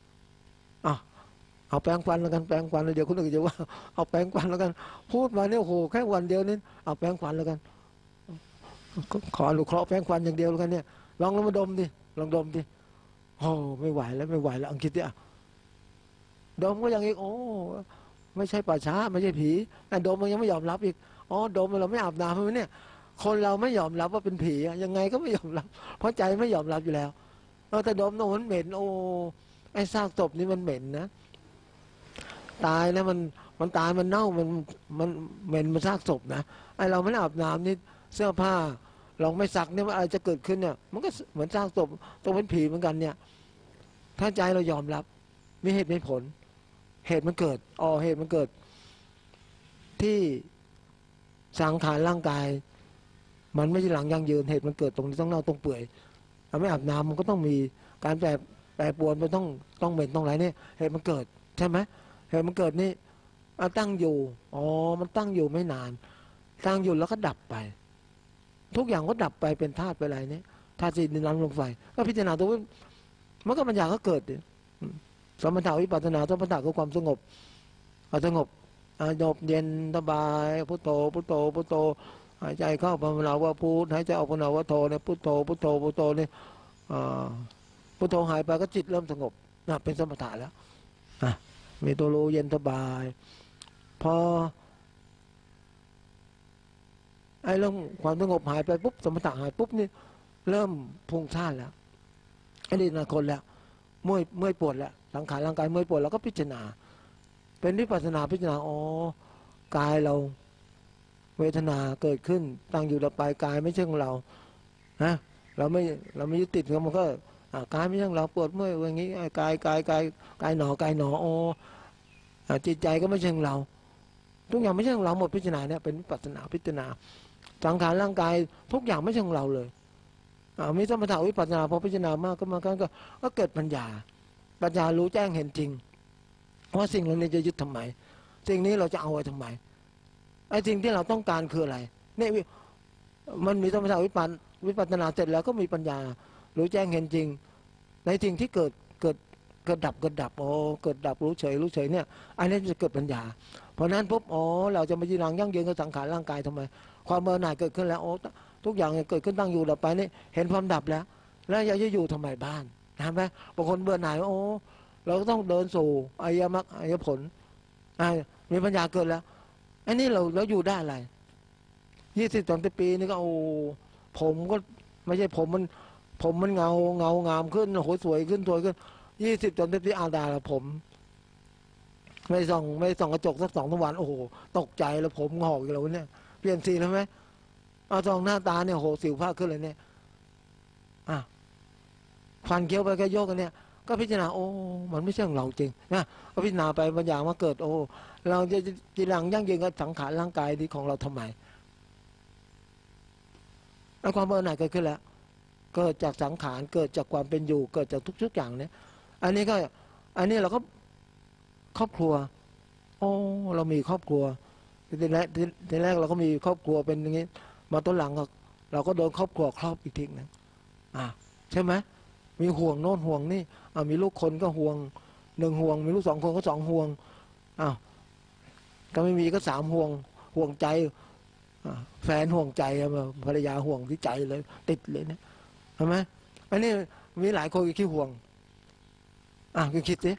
เอาแปรงฟันแล้วกันแปรงฟันแล้วเดี๋ยวคนอื่นจะว่าเอาแปรงฟันแล้วกันพูดมาเนี่ยโอ้โหแค่วันเดียวนี่เอาแปรงฟันแล้วกันขออนุเคราะห์แปรงฟันอย่างเดียวแล้วกันเนี่ยลองแล้วมาดมดิลองดมดิโอ้ไม่ไหวแล้วไม่ไหวแล้วอังกฤษเนี่ยดมก็ยังอีกโอ้ไม่ใช่ป่าช้าไม่ใช่ผีแต่ดมมันยังไม่ยอมรับอีกดมเราไม่อาบน้ำใช่ไหมเนี่ยคนเราไม่ยอมรับว่าเป็นผียังไงก็ไม่ยอมรับเพราะใจไม่ยอมรับอยู่แล้วแต่ดมโน่นเหม็นโอ้ไอ้ซากศพนี่มันเหม็นนะตายนะมันตายมันเน่ามันเหม็นมันซากศพนะไอ้เราไม่อาบน้ำนี่เสื้อผ้าลองไม่ซักเนี่ยอะไรจะเกิดขึ้นเนี่ยมันก็เหมือนซากศพต้องเป็นผีเหมือนกันเนี่ยถ้าใจเรายอมรับมีเหตุมีผลเหตุมันเกิดเหตุมันเกิดที่สังขารร่างกายมันไม่ใช่หลังยั่งยืนเหตุมันเกิดตรงนี้ต้องเน่าต้องเปื่อยเราไม่อาบน้ำมันก็ต้องมีการแปรปรวนมันต้องเหม็นต้องอะไรเนี่ยเหตุมันเกิดใช่ไหมเหตุมันเกิดนี่ตั้งอยู่มันตั้งอยู่ไม่นานตั้งอยู่แล้วก็ดับไปทุกอย่างก็ดับไปเป็นธาตุไปอะไรเนี่ยธาตุสี่ดินน้ำลมไฟก็พิจารณาตัวมันก็ปัญญาก็เกิดสมถะวิปัสสนาสมถะคือความสงบสงบเย็นสบายพุทโธพุทโธพุทโธหายใจเข้าภาวนาว่าพุทหายใจออกภาวนาว่าโธเนี่ยพุทโธพุทโธพุทโธเนี่ยพุทโธหายไปก็จิตเริ่มสงบเป็นสมถะแล้วมีตัวรู้เย็นสบายพอไอ้เรื่องความสงบหายไปปุ๊บสมถะหายปุ๊บนี่เริ่มพุ่งซ่านแล้วไอ้นี่นะคนแล้วเมื่อยปวดแล้วสังขารร่างกายเมื่อยปวดแล้วก็พิจารณาเป็นวิปัสสนาพิจารณากายเราเวทนาเกิดขึ้นตั้งอยู่ดับไปกายไม่ใช่ของเราเราไม่ยึดติดมันก็กายไม่ใช่ของเราปวดเมื่อยอย่างนี้กายหนจิตใจก็ไม่ใช่ของเราทุกอย่างไม่ใช่ของเราหมดพิจารณาเนี่ยเป็นวิปัสสนาพิจารณาสังขารร่างกายทุกอย่างไม่ใช่ของเราเลยมีสมถะวิปัสสนาพอพิจารณามากก็เกิดปัญญารู้แจ้งเห็นจริงว่าสิ่งเหล่านี้จะยึดทำไมสิ่งนี้เราจะเอาไว้ทำไมไอ้สิ่งที่เราต้องการคืออะไรเนี่ยมันมีสมถะวิปัสสนาเสร็จแล้วก็มีปัญญารู้แจ้งเห็นจริงในสิ่งที่เกิดดับเกิดดับรู้เฉยเนี่ยอันนี้จะเกิดปัญญาเพราะนั้นปุ๊บเราจะมายืนหลังยั่งยืนกับสังขารร่างกายทำไมความเบื่อหน่ายเกิดขึ้นแล้วทุกอย่างเกิดขึ้นตั้งอยู่ดับไปนี่เห็นความดับแล้วอยากจะอยู่ทำไมบ้านนะไหมบางคนเบื่อหน่ายเราก็ต้องเดินสู่อริยมรรคอริยผลมีปัญญาเกิดแล้วอันนี้เราอยู่ได้อะไร20-30 ปีนี่ก็ผมก็ไม่ใช่ผมมันเงางามขึ้นสวยขึ้น20-30 ปีดาละผมไม่ส่องกระจกสัก2-3 วันโอ้โหตกใจแล้วผมงอกอีกแล้วเนี่ยเปลี่ยนสีแล้วไหมเอาตรงหน้าตาเนี่ยโหสิวผ้าขึ้นเลยเนี่ยอ่ะฟันเคี้ยวไปก็โยกกันเนี่ยก็พิจารณาโอ้มันไม่ใช่ของเราจริงนะก็พิจารณาไปบางอย่างมาเกิดโอ้เราจะจีรังยั่งยืนกับสังขารร่างกายที่ของเราทำไมแล้วความเบื่อหน่ายเกิดขึ้นแล้วเกิดจากสังขารเกิดจากความเป็นอยู่เกิดจากทุกๆอย่างเนี่ยอันนี้เราก็ครอบครัวโอ้เรามีครอบครัวทีแรกเราก็มีครอบครัวเป็นอย่างนี้มาต้นหลังเราก็โดนครอบครัวครอบอีกทีนึงใช่ไหมมีห่วงโน่นห่วงนี่มีลูกคนก็ห่วง1ห่วงมีลูก2คนก็2ห่วงก็ไม่มีก็3ห่วงห่วงใจแฟนห่วงใจภรรยาห่วงที่ใจเลยติดเลยนะเห็นไหมอันนี้มีหลายคนคิดห่วงก็คิดสิ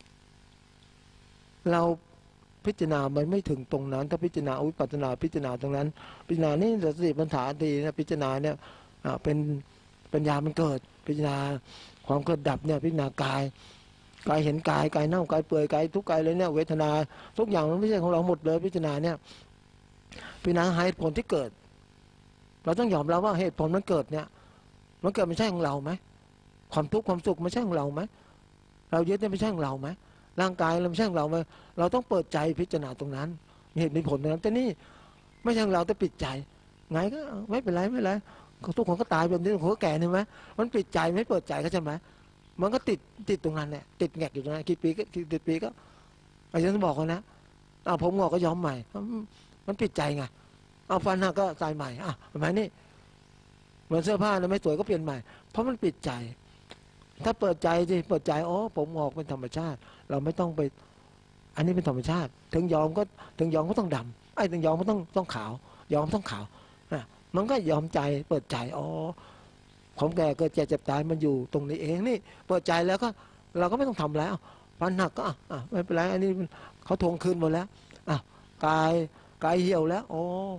เราพิจารณามันไม่ถึงตรงนั้นถ้าพิจารณาวิปัสสนาพิจารณาตรงนั้นพิจารณานี่สติปัญญาดีนะพิจารณาเนี่ยเป็นปัญญามันเกิดพิจารณาความเกิดดับเนี่ยพิจารณากายเห็นกายเน่ากายเปื่อยกายทุกกายเลยเนี่ยเวทนาทุกอย่างมันไม่ใช่ของเราหมดเลยพิจารณาเนี่ยพิจารณาเหตุผลที่เกิดเราต้องยอมรับว่าเหตุผลมันเกิดเนี่ยมันเกิดไม่ใช่ของเราไหมความทุกข์ความสุขไม่ใช่ของเราไหมเรายึดเนี่ยไม่ใช่ของเราไหมร่างกายเราไม่ใช่ของเราไหมเราต้องเปิดใจพิจารณาตรงนั้นเหตุมีผลตรงนั้นแต่นี่ไม่ใช่ของเราแต่ปิดใจไงก็ไม่เป็นไรทุกคนก็ตายแบบนี้ทุกคนก็แก่ใช่ไหมมันปิดใจไม่เปิดใจก็ใช่ไหมมันก็ติดตรงนั้นเนี่ยติดแงกอยู่ตรงนั้นกี่ปีก็อาจารย์บอกเขานะผมงอกก็ย้อมใหม่มันปิดใจไงฟันหักก็ใส่ใหม่เห็นไหมนี่เหมือนเสื้อผ้านะไม่สวยก็เปลี่ยนใหม่เพราะมันปิดใจถ้าเปิดใจสิเปิดใจผมงอกเป็นธรรมชาติเราไม่ต้องไปอันนี้เป็นธรรมชาติถึงยอมก็ต้องดำถึงยอมก็ต้องขาวยอมต้องขาวมันก็ยอมใจเปิดใจของแก่เกิดเจ็บตายมันอยู่ตรงนี้เองนี่เปิดใจแล้วก็เราก็ไม่ต้องทำแล้วฟันหักก็ไม่เป็นไรอันนี้เขาทวงคืนหมดแล้วกายเหี่ยวแล้ว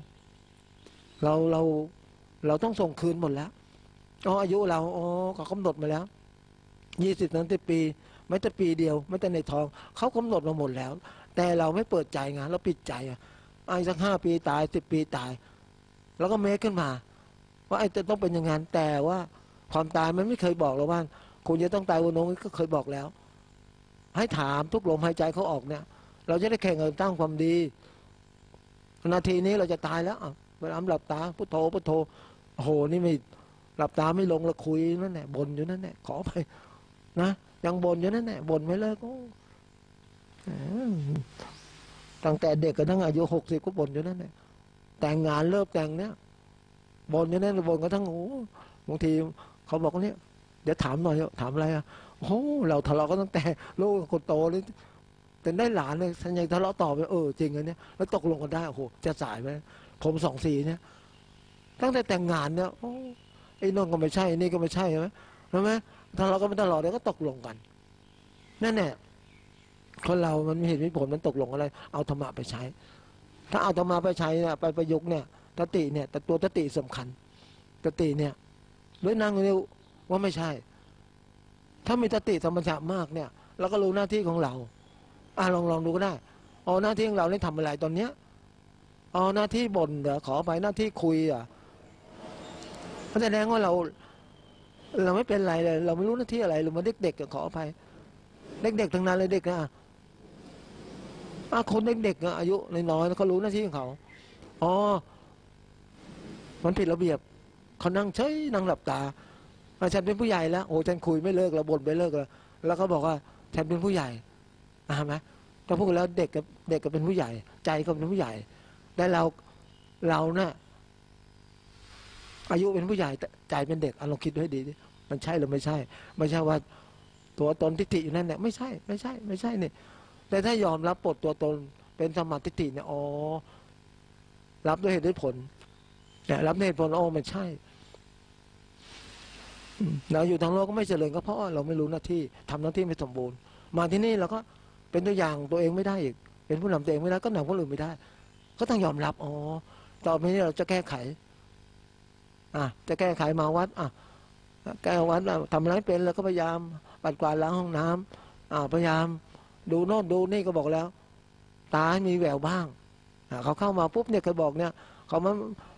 เราต้องส่งคืนหมดแล้วอายุเราเขากำหนดมาแล้ว20-30 ปีไม่แต่ปีเดียวไม่แต่ในท้องเขากำหนดมาหมดแล้วแต่เราไม่เปิดใจไงเราปิดใจสัก5 ปีตาย10 ปีตายแล้วก็เมคขึ้นมาว่าจะต้องเป็นอย่างนั้นแต่ว่าความตายมันไม่เคยบอกเราว่าคุณจะต้องตายวันนู้นก็เคยบอกแล้วให้ถามทุกลมหายใจเขาออกเนี่ยเราจะได้แข่งกันตั้งความดีนาทีนี้เราจะตายแล้วเวลาหลับตาพุทโธพุทโธโอ้โหนี่ไม่หลับตาไม่ลงแล้วคุยนั่นแหละบ่นอยู่นั่นแหละขอไปนะยังบ่นอยู่นั่นแหละบ่นไม่เลิกตั้งแต่เด็กกันทั้งอายุ60ก็บ่นอยู่นั่นแหละแต่งงานเลิกแต่งเนี่ยบ่นอยู่นั่นบ่นกันทั้งบางทีเขาบอกว่าเนี่ยเดี๋ยวถามหน่อยถามอะไรเราทะเลาะกันตั้งแต่ลูกคนโตเลยแต่ได้หลานเลยฉันยังทะเลาะต่อไปจริงอันนี้แล้วตกลงกันได้จะสายไหมผม2 สีเนี่ยตั้งแต่แต่งงานเนี่ยไอ้น้องก็ไม่ใช่นี่ก็ไม่ใช่ใช่ไหมทะเลาะกันมาตลอดเดี๋ยวก็ตกลงกันนั่นแหละคนเรามันมีเหตุมีผลมันตกลงอะไรเอาธรรมะไปใช้ถ้าเอาธรรมะไปใช้เนี่ยไปประยุกต์เนี่ยสติเนี่ยแต่ตัวสติสำคัญสติเนี่ยด้วยนั่งเร็วว่าไม่ใช่ถ้ามีสติธรรมชาติมากเนี่ยเราก็รู้หน้าที่ของเราลองดูก็ได้หน้าที่ของเราเนี่ยทำอะไรตอนเนี้ยหน้าที่บ่นเดี๋ยวขอไปหน้าที่คุยแสดงว่าเราไม่เป็นไรเลยเราไม่รู้หน้าที่อะไรหรือมาเด็กๆขอไปเด็กๆทั้งนั้นเลยเด็กนะคนเด็กๆอายุน้อยๆเขารู้หน้าที่ของเขามันผิดระเบียบเขานั่งเฉยนั่งหลับตาฉันเป็นผู้ใหญ่แล้วฉันคุยไม่เลิกแล้วบ่นไม่เลิกแล้วก็บอกว่าฉันเป็นผู้ใหญ่ไหมก็พูดแล้วเด็กก็เป็นผู้ใหญ่ใจก็เป็นผู้ใหญ่แต่เราเนี่ยอายุเป็นผู้ใหญ่แต่ใจเป็นเด็กลองคิดด้วยดีมันใช่หรือไม่ใช่ไม่ใช่ว่าตัวตนทิฏฐิอยู่นั่นเนี่ยไม่ใช่เนี่ยแต่ถ้ายอมรับปลดตัวตนเป็นสมาธิทิฏฐิเนี่ยรับด้วยเหตุด้วยผลแต่รับด้วยเหตุผลมันใช่เราอยู่ทางโลกก็ไม่เจริญก็เพราะเราไม่รู้หน้าที่ทำหน้าที่ไม่สมบูรณ์มาที่นี่เราก็เป็นตัวอย่างตัวเองไม่ได้อีกเป็นผู้นำตัวเองไม่ได้ก็นำคนอื่นไม่ได้ก็ต้องยอมรับต่อไปนี้เราจะแก้ไขจะแก้ไขมาวัดแก้วัดทำอะไรเป็นแล้วก็พยายามปัดกวาดล้างห้องน้ำพยายามดูโน่นดูนี่ก็บอกแล้วตาให้มีแววบ้างเขาเข้ามาปุ๊บเนี่ยเคยบอกเนี่ยเขามา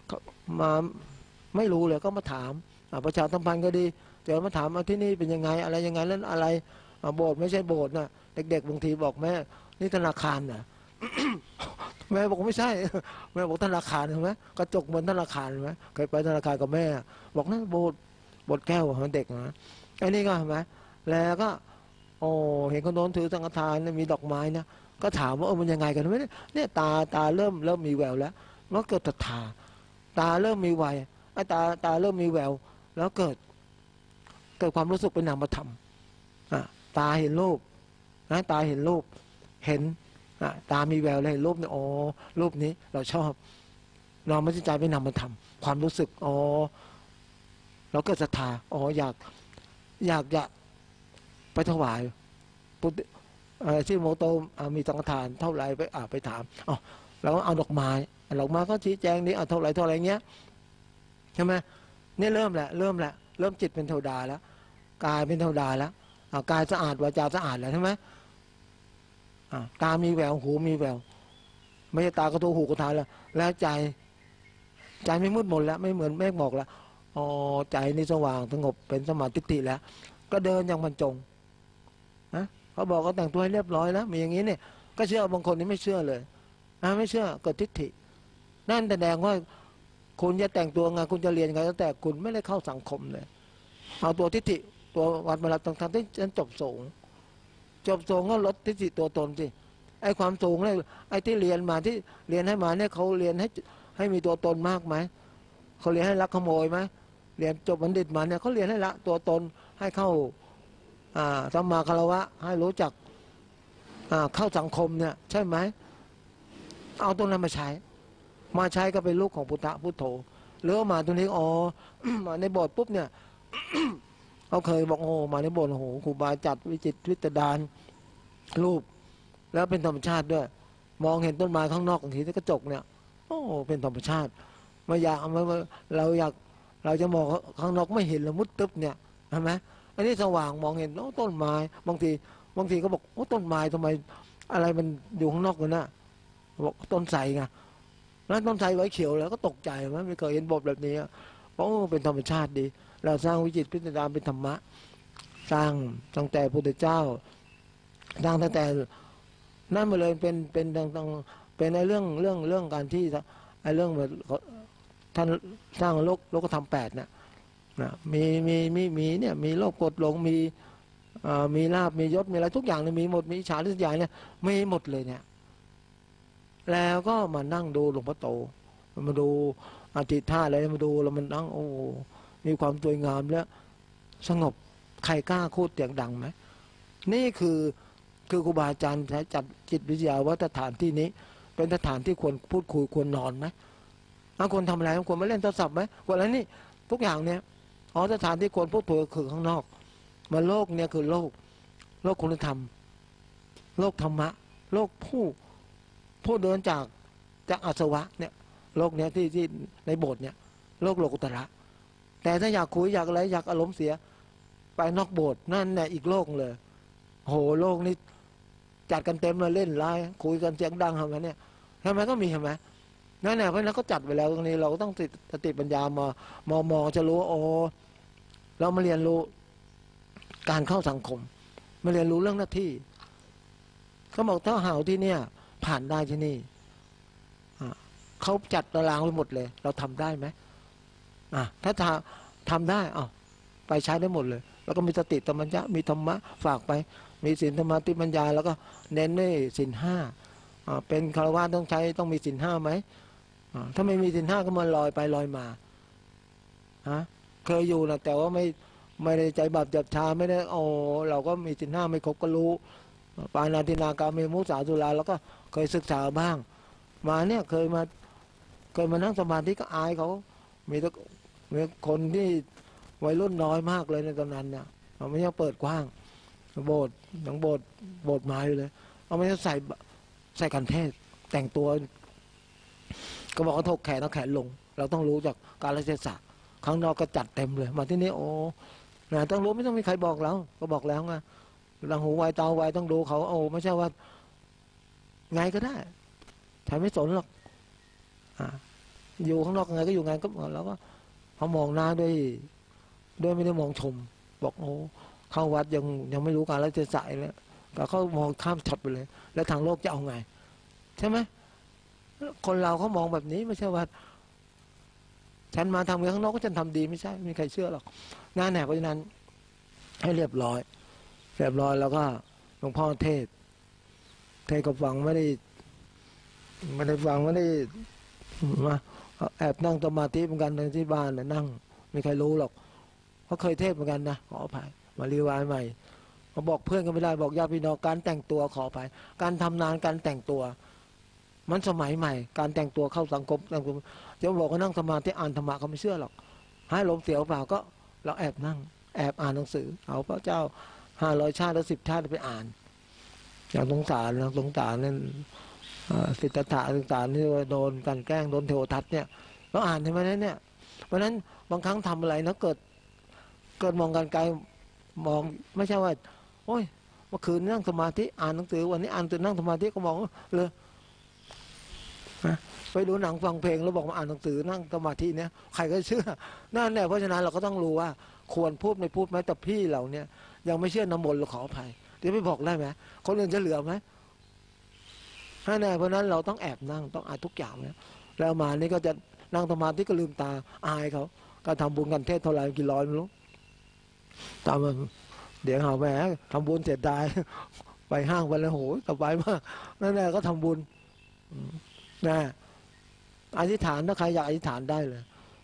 มาไม่รู้เลยก็มาถามประชาสัมพันธ์ก็ดีเดี๋ยวมาถามที่นี่เป็นยังไงอะไรยังไงแล้วอะไรโบสถ์ไม่ใช่โบสถ์นะเด็กๆบางทีบอกแม่นี่ธนาคารนะ แม่บอกไม่ใช่แม่บอกธนาคารเห็นไหมกระจกเหมือนธนาคารเห็นไหมเคยไปธนาคารกับแม่บอกนั่นโบสถ์แก้วของเด็กนะไอ้นี่ก็เห็นไหมแล้วก็โอ้เห็นคนโน้นถือสังฆทานมีดอกไม้นะก็ถามว่ามันยังไงกันไม่เนี่ยตาเริ่มมีแววแล้วมันเกิดศรัทธาตาเริ่มมีวัยไอ้ตาเริ่มมีแววแล้วเกิดความรู้สึกเป็นนามธรรมตาเห็นรูปนะตาเห็นรูปเห็นตามีแววเลยรูปเนี่ยอ๋อรูปนี้เราชอบเราไม่ใช่ใจเป็นนามธรรมความรู้สึกอ๋อเราเกิดศรัทธาอ๋ออยากจะไปถวายปุถที่โมโตมีสังฆทานเท่าไรไปถามอ๋อเราเอาดอกไม้ก็ชี้แจงนี่เท่าไรเงี้ยใช่ไหมนี่เริ่มจิตเป็นเทวดาแล้วกายเป็นเทวดาแล้วกายสะอาดวาจาสะอาดแล้วใช่ไหมตามีแววหูมีแววไม่ใช่ตากระทูหูกระทาแล้วใจไม่มืดมนแล้วไม่เหมือนเมฆหมอกแล้วอ๋อใจนี่สว่างสงบเป็นสมาธิแล้วก็เดินอย่างบรรจงนะเขาบอกเขาแต่งตัวให้เรียบร้อยแล้วมีอย่างนี้เนี่ยก็เชื่อบางคนนี่ไม่เชื่อเลยไม่เชื่อเกิดทิฏฐินั่นแสดงว่าคุณจะแต่งตัวไงคุณจะเรียนไงแต่คุณไม่ได้เข้าสังคมเลยเอาตัวทิฏฐิตัววัดมาลับต่างๆที่ฉันจบสูงก็ลดทิฏฐิตัวตนสิไอ้ความสูงเนี่ยไอ้ที่เรียนมาที่เรียนให้มาเนี่ยเขาเรียนให้มีตัวตนมากไหมเขาเรียนให้ลักขโมยไหมเรียนจบบัณฑิตมาเนี่ยเขาเรียนให้ละตัวตนให้เข้าสัมมาคารวะให้รู้จักเข้าสังคมเนี่ยใช่ไหมเอาตรงนั้นมาใช้ก็เป็นลูกของพุทธพุทโธหรือมาตรงนี้อ๋อ มาในโบสถ์ปุ๊บเนี่ย เขาเคยบอกโอ้มาในโบสถ์โอ้โหครูบาจัดวิจิตรวิตรดานรูปแล้วเป็นธรรมชาติด้วยมองเห็นต้นไม้ข้างนอกบางทีที่กระจกเนี่ยโอ้เป็นธรรมชาติไม่อยากเราจะมองข้างนอกไม่เห็นละมุดตึ๊บเนี่ยใช่ไหมอันนี้สว่างมองเห็นโอ้ต้นไม้บางทีก็บอกโอ้ต้นไม้ทำไมอะไรมันอยู่ข้างนอกกันนะบอกต้นไทรไงแล้วต้นไทรไว้เขียวแล้วก็ตกใจว่าไม่เคยเห็นบทแบบนี้โอ้เป็นธรรมชาติดีเราสร้างวิจิตรพิสดารเป็นธรรมะสร้างตั้งแต่พุทธเจ้าสร้างตั้งแต่นั่นมาเลยเป็นในเรื่องการที่ไอ้เรื่องแบบท่านสร้างโลกธรรม8นะมีเนี่ยมีโลกกดหลงมีลาภมียศมีอะไรทุกอย่างเนี่ยมีหมดมีฉาลิษยาเนี่ยมีหมดเลยเนี่ยแล้วก็มานั่งดูหลวงพ่อโตมาดูอาทิตย์ท่าอะไรมาดูแล้วมันนั่งโอ้มีความสวยงามแล้วสงบใครกล้าพูดเสียงดังไหมนี่คือครูบาอาจารย์ใช้จัดจิตวิทยาว่าสถานที่นี้เป็นสถานที่ควรพูดคุยควรนอนไหมควรทำอะไรควรมาเล่นโทรศัพท์ไหมควรอะไรนี่ทุกอย่างเนี่ยสถานที่ควรพูดคุยคือข้างนอกมาโลกเนี่ยคือโลกคุณธรรมโลกธรรมะโลกผู้เดินจากอาสวะเนี่ยโลกเนี้ยที่ในโบสถ์เนี่ยโลกโลกุตระแต่ถ้าอยากคุยอยากอะไรอยากอารมณ์เสียไปนอกโบสถ์นั่นเนี่ยอีกโลกเลยโหโลกนี้จัดกันเต็มเลยเล่นไลน์คุยกันเสียงดังทำไมเนี่ยทำไมก็มีทำไมนั่นแหละเพราะนั้นก็จัดไปแล้วตรงนี้เราก็ต้องสติปัญญามองจะรู้โอ้เรามาเรียนรู้การเข้าสังคมมาเรียนรู้เรื่องหน้าที่เขาบอกถ้าหาที่เนี่ยผ่านได้ที่นี่เขาจัดตารางไว้หมดเลยเราทำได้ไหมถ้าทำได้ไปใช้ได้หมดเลยแล้วก็มีสติธรรมัญญะมีธรรมะฝากไปมีศีลสมาธิปัญญาแล้วก็เน้นด้วยศีล5เป็นคารวะต้องมีศีล5ไหมถ้าไม่มีศีล5ก็มันลอยไปลอยมาเคยอยู่นะแต่ว่าไม่ได้ใจบาปจับชาไม่ได้เราก็มีศีล5ไม่ครบก็รู้ปานาตินากาเมมุสาสุราแล้วก็เคยศึกษาบ้างมาเนี่ยเคยมานั่งสมาธิก็อายเขามีคนที่วัยรุ่นน้อยมากเลยในตอนนั้นเนี่ยไม่ยังเปิดกว้างโบสถ์ทั้งโบสถ์ไม้เลยไม่ใส่กันเทศแต่งตัวก็บอกเขาถกแขนเอาแขนลงเราต้องรู้จากการรัฐศาสตร์ข้างนอกก็จัดเต็มเลยมาที่นี่ต้องรู้ไม่ต้องมีใครบอกเราก็บอกแล้วไงหลังหูไวตาไวต้องดูเขาไม่ใช่ว่าไงก็ได้ใครไม่สนหรอกอยู่ข้างนอกไงก็อยู่ไงก็แล้วก็เขามองหน้าด้วยไม่ได้มองชมบอกโอ้เข้าวัดยังไม่รู้การแล้วจะสายแล้วแต่เขามองข้ามช็อตไปเลย แล้วทางโลกจะเอาไงใช่ไหมคนเราเขามองแบบนี้ไม่ใช่ว่าฉันมาทำงานข้างนอกก็ฉันทำดีไม่ใช่ไม่มีใครเชื่อหรอกงานแหนเพราะฉะนั้นให้เรียบร้อยแล้วก็หลวงพ่อเทศก็ฟังไม่ได้ฟังไม่ได้มาแอบนั่งสมาธิเหมือนกันที่บ้านน่ะนั่งไม่ใครรู้หรอกเพราะเคยเทศเหมือนกันนะขออภัยมารีวายใหม่มาบอกเพื่อนกันไม่ได้บอกญาติพี่น้องการแต่งตัวขออภัยการทำงานการแต่งตัวมันสมัยใหม่การแต่งตัวเข้าสังคมจะบอกว่านั่งสมาธิอ่านธรรมะเขาไม่เชื่อหรอกให้ลมเสียวเปล่าก็เราแอบนั่งแอบอ่านหนังสือเอาพระเจ้า500 ชาติแล้ว10 ชาติไปอ่านอย่างสงสารนั่นสิทธัตถะต่างๆที่โดนกันแกล้งโดนเทวทัตเนี่ยเราอ่านใช่ไหมเนี่ยเพราะฉะนั้นบางครั้งทำอะไรนะเกิดมองกันไกลมองไม่ใช่ว่าโอ้ยเมื่อคืนนั่งสมาธิอ่านหนังสือวันนี้อ่านตื่นนั่งสมาธิก็มองเลยไปดูหนังฟังเพลงแล้วบอกมาอ่านหนังสือนั่งสมาธิเนี่ยใครก็เชื่อนั่นแหละเพราะฉะนั้นเราก็ต้องรู้ว่าควรพูดไม่พูดไหมแต่พี่เราเนี่ยยังไม่เชื่อน้ำมนต์เราขออภัยเดี๋ยวไม่บอกได้ไหมคนอื่นจะเหลือไหมนั่นแหละเพราะนั้นเราต้องแอบนั่งต้องอ่านทุกอย่างเนี่ยแล้วมานี่ก็จะนั่งสมาธิก็ลืมตาอายเขาก็ทำบุญกันเทศเท่าไหร่กี่ร้อยไม่รู้ตามมันเดี๋ยวหาแหมทำบุญเสร็จได้ไปห้างไปแล้วโหสบายมากนั่นแหละก็ทำบุญนะอธิษฐานถ้าใครอยากอธิษฐานได้เลย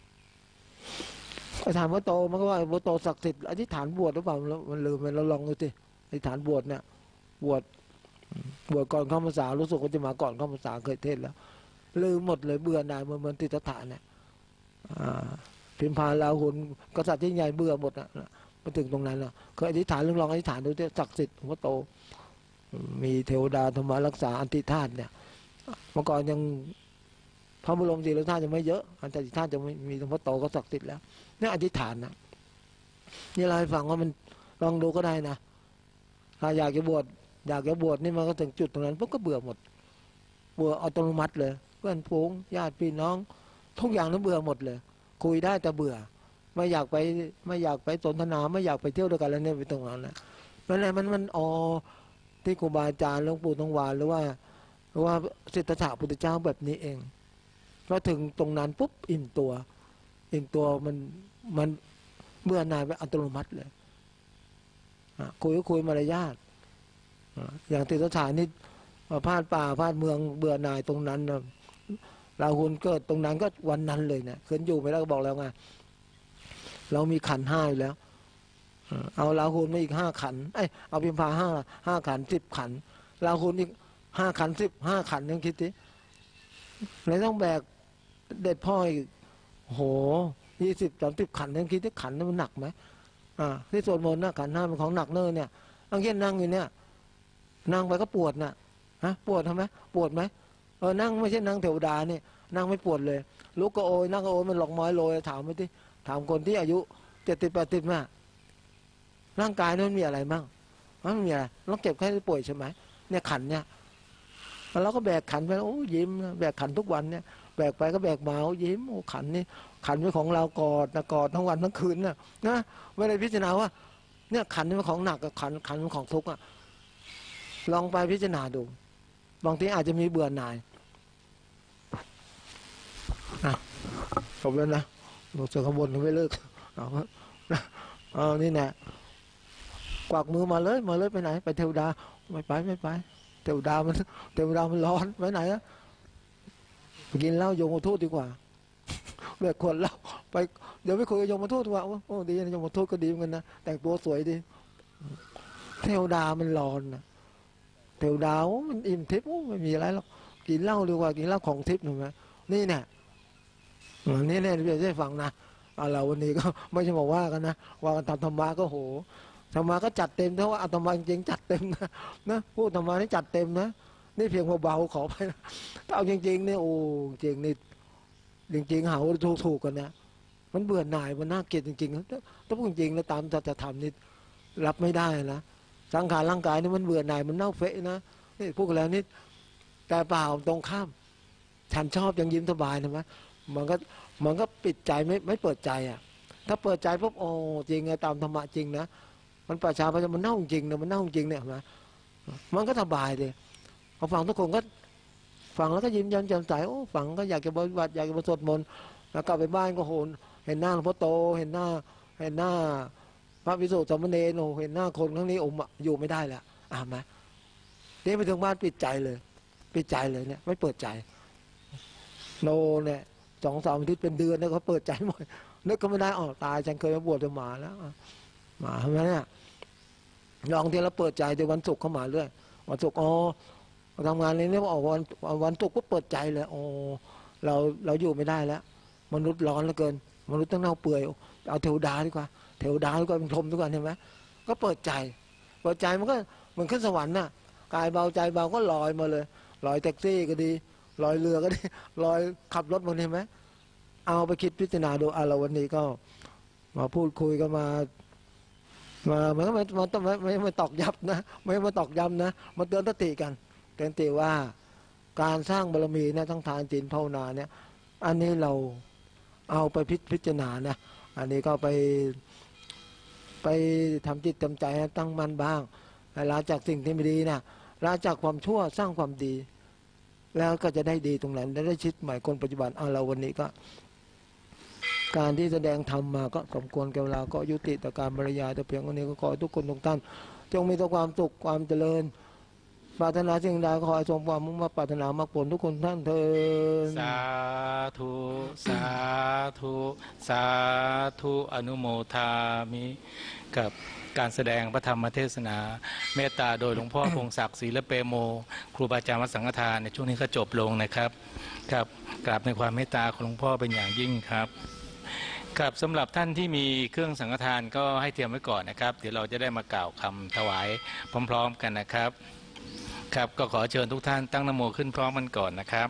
อธิษฐานว่าโตมันก็ว่าว่าโตศักดิ์สิทธิ์อธิษฐานบวชหรือเปล่ามันลืมไปเราลองดูสิอธิษฐานบวชเนี่ยบวชก่อนเข้าพรรษารู้สึกว่าจะมาก่อนเข้าพรรษาเคยเทศแล้วลืมหมดเลยเบื่อหน่ายเหมือนติตถะเนี่ยพิมพาลาหุนกษัตริย์ที่ใหญ่เบื่อหมดนะมาถึงตรงนั้นแล้วเคยอธิษฐานลองอธิษฐานดูที่ศักดิ์สิทธิ์ว่าโตมีเทวดาธรรมรักษาอันติธาตุเนี่ยเมื่อก่อนยังพระบรมศรีราชาจะไม่เยอะอันติธาตุจะไม่มีหลวงพ่อโตก็ศักดิ์สิทธิ์แล้วเนี่ยอธิษฐานนะนี่เราให้ฟังว่ามันลองดูก็ได้นะถ้าอยากจะบวชนี่มันก็ถึงจุดตรงนั้นปุ๊บก็เบื่อหมดเบื่ออัตโนมัติเลยเพื่อนฝูงญาติพี่น้องทุกอย่างนั้นเบื่อหมดเลยคุยได้แต่เบื่อไม่อยากไปสนทนาไม่อยากไปเที่ยวด้วยกันแล้วเนี่ยไปตรงนั้นนะมันที่ครูบาอาจารย์หลวงปู่ทองหวานหรือว่าสิทธัตถะพุทธเจ้าแบบนี้เองพอถึงตรงนั้นปุ๊บอิ่มตัวมันเมื่อนายไปอัตโนมัติเลยคุยมารยาทอย่างติสถานนี่พาดป่าพาดเมืองเบื่อหน่ายตรงนั้นนะราหุลเกิดตรงนั้นก็วันนั้นเลยเนี่ยขึ้นอยู่ไปแล้วก็บอกแล้วไงเรามีขันธ์5อยู่แล้วเอาราหุลมาอีก5 ขันธ์เอาพิมพา5 ขันธ์10 ขันธ์ราหุลอีก5 ขันธ์15 ขันธ์ยังคิดดิเลยต้องแบกเด็ดพ่ออีกโห20-30 ขันธ์ยังคิดดิขันธ์มันหนักไหมที่สวดมนต์นะขันธ์5เป็นของหนักเนิ่นเนี่ยบางทีนั่งอยู่เนี่ยนั่งไปก็ปวดนะปวดทำไมปวดไหมนั่งไม่ใช่นั่งเทวดาเนี่ยนั่งไม่ปวดเลยลุกก็โอยนั่งก็โอยมันหลอกม้อยโรยถามไปที่ถามคนที่อายุ70-80มาร่างกายนั้นมีอะไรบ้างมันมีอะไรเราเก็บแค่ป่วยใช่ไหมเนี่ยขันเนี่ยเราก็แบกขันไปโอ้ยิ้มแบกขันทุกวันเนี่ยแบกไปก็แบกมาโอ้ยิ้มโอ้ขันนี่ขันเป็นของเรากอดทั้งวันทั้งคืนนะไม่ได้พิจารณาว่าเนี่ยขันเป็นของหนักกับขันเป็นของทุกข์ลองไปพิจารณาดูบางทีอาจจะมีเบื่อหน่ายจบแล้วนะเราจะขบวนไม่เลิกเอานี่แน่กวักมือมาเลยไปไหนไปเทวดาไม่ไปเทวดามันร้อนไปไหนนะกินเหล้าโยมทูตดีกว่าเลิกคนเหล้าไปเดี๋ยวไปคุยกับโยมทูตดีกว่าโอ้ดีนะโยมทูตก็ดีเหมือนกันนะแต่งตัวสวยดีเทวดามันร้อนนะเทวดามันอิ่มทิพย์ไม่มีอะไรหรอกกินเหล้าดีกว่ากินเหล้าของทิพย์หนูไหมนี่เนี่ยเดี๋ยวจะฟังนะเราวันนี้ก็ไม่ใช่มาว่ากันนะว่ากันตามธรรมะก็โหธรรมะก็จัดเต็มเพราะว่าอาตมาจริงจัดเต็มนะพูดธรรมะนี่จัดเต็มนะนี่เพียงเบาๆขอไปนะถ้าเอาจริงๆเนี่ยโอ้จริงนี่จริงๆหาว่าถูกกันนะมันเบื่อหน่ายมันน่าเกลียดจริงๆถ้าพูดจริงๆแล้วตามจะทำนี่รับไม่ได้นะสังขารร่างกายนี่มันเบื่อหน่ายมันเน่าเฟะนะนี่พูดกันแล้วนี่แต่เปล่าตรงข้ามฉันชอบยังยิ้มสบายนะมั้ยมันก็มันก็ปิดใจไม่เปิดใจอ่ะถ้าเปิดใจปุ๊บโอ้จริงไงตามธรรมะจริงนะมันประชาประชามันเน่าจริงนะมันเน่าจริงเนี่ยนะมันก็สบายเลยพอฟังทุกคนก็ฟังแล้วก็ยิ้มแย้มแจ่มใสโอ้ฟังก็อยากจะปฏิบัติอยากจะสวดมนต์แล้วกลับไปบ้านก็โหนเห็นหน้าหลวงพ่อโตเห็นหน้าพระวิสุทธิสามเณรโอ้เห็นหน้าคนครั้งนี้อยู่ไม่ได้แล้วไหมนี่ไปถึงบ้านปิดใจเลยเนี่ยไม่เปิดใจโนเนี่ย2-3 อาทิตย์เป็นเดือนแล้วเขาเปิดใจหมดนึกก็ไม่ได้ตายฉันเคยมาบวชเป็นหมาแล้วหมาทำไมเนี่ยลองทีละเปิดใจในวันศุกร์เข้ามาเรื่อยวันศุกร์ทำงานนี้เนี่ยออกวันศุกร์ก็เปิดใจเลยเราอยู่ไม่ได้แล้วมนุษย์ร้อนเหลือเกินมนุษย์ต้องเน่าเปื่อยเอาเทวดาดีกว่าเป็นพรหมดีกว่าเห็นไหมก็เปิดใจมันก็เหมือนขึ้นสวรรค์น่ะกายเบาใจเบาก็ลอยมาเลยลอยแท็กซี่ก็ดีลอยเรือก็ดีลอยขับรถมันเห็นไหมเอาไปคิดพิจารณาดูเราวันนี้ก็มาพูดคุยกันมาไม่ตอกย้ำนะไม่มาตอกย้ำนะมาเตือนสติกันเตือนสติว่าการสร้างบารมีเนี่ยทั้งทานศีลภาวนาเนี่ยอันนี้เราเอาไปพิจารณานะอันนี้ก็ไปทำจิตทำใจให้ตั้งมั่นบ้างลาจากสิ่งที่ไม่ดีนะลาจากความชั่วสร้างความดีแล้วก็จะได้ดีตรงนั้นได้ชิดใหม่คนปัจจุบันเราวันนี้ก็การที่แสดงธรรมมาก็สมควรแก่เวลาก็ยุติต่อการบรรยายแต่เพียงวันนี้ก็ขอทุกคนทุกท่านจงมีแต่ความสุขความเจริญปรารถนาสิ่งใดขอให้สมความมุ่งมั่นปรารถนามรรคผลทุกคนท่านเถิดสาธุสาธุสาธุอนุโมทามิกับการแสดงพระธรรมเทศนาเมตตาโดยหลวงพ่อ พงศักดิ์ศรีละเปโมครูบาอาจารย์วัดสังฆทานในช่วงนี้ก็จบลงนะครับครับกราบในความเมตตาของหลวงพ่อเป็นอย่างยิ่งครับครับสำหรับท่านที่มีเครื่องสังฆทานก็ให้เตรียมไว้ก่อนนะครับเดี๋ยวเราจะได้มากล่าวคำถวายพร้อมๆกันนะครับครับก็ขอเชิญทุกท่านตั้งนะโมขึ้นพร้อมกันก่อนนะครับ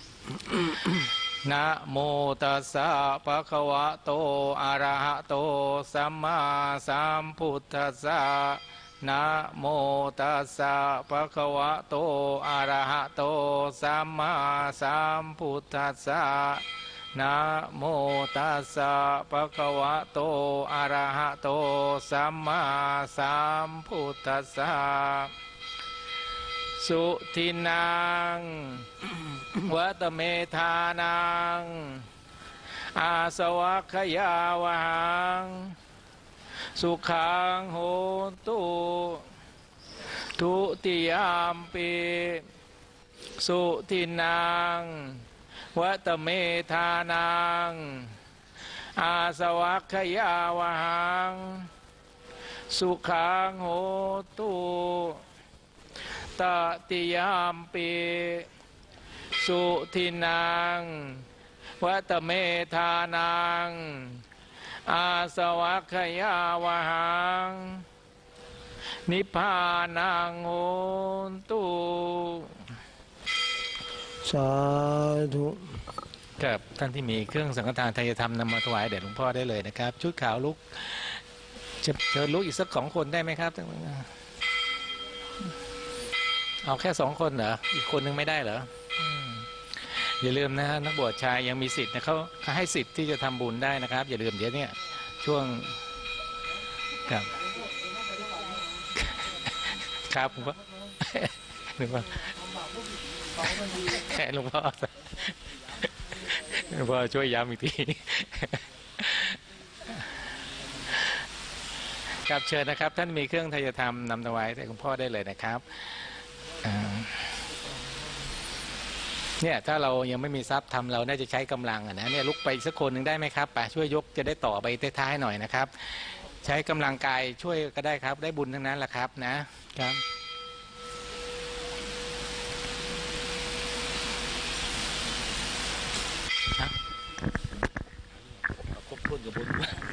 นะโมตัสสะภะคะวะโตอะระหะโตสัมมาสัมพุทธัสสะนะโมตัสสะภะคะวะโตอะระหะโตสัมมาสัมพุทธัสสะนะโมตัสสะภะคะวะโตอะระหะโตสัมมาสัมพุทธัสสะสุทินังวัตเมธานังอาสวัคยาวหังสุขังโหตุทุติยามปิสุทินังวัตเมธานังอาสวัคยาวหังสุขังโหตุตติยามปิสุทินังวัตเมธานังอาสวัคยาวหังนิพพานังโหตุสาธุครับท่านที่มีเครื่องสังฆทานไทยธรรมนำมาถวายแด่หลวงพ่อได้เลยนะครับชุดขาวลุกจะเชิญลุกอีกสัก2 คนได้ไหมครับเอาแค่2 คนเหรออีกคนนึงไม่ได้เหรออย่าลืมนะฮะนักบวชชายยังมีสิทธิ์นะเขาให้สิทธิ์ที่จะทำบุญได้นะครับอย่าลืมเดี๋ยวนี้ช่วงครับครับผมก็หรือว่าหลวงพ่อช่วยย้ำอีกทีครับเชิญนะครับท่านมีเครื่องไทยธรรมนำถวายแต่หลวงพ่อได้เลยนะครับเนี่ยถ้าเรายังไม่มีทรัพย์ทำเราน่าจะใช้กำลังนะเนี่ยลุกไปสักคนหนึ่งได้ไหมครับไปช่วยยกจะได้ต่อไปท้ายๆหน่อยนะครับใช้กำลังกายช่วยก็ได้ครับได้บุญทั้งนั้นแหละครับนะครับขอบคุณกับบุญ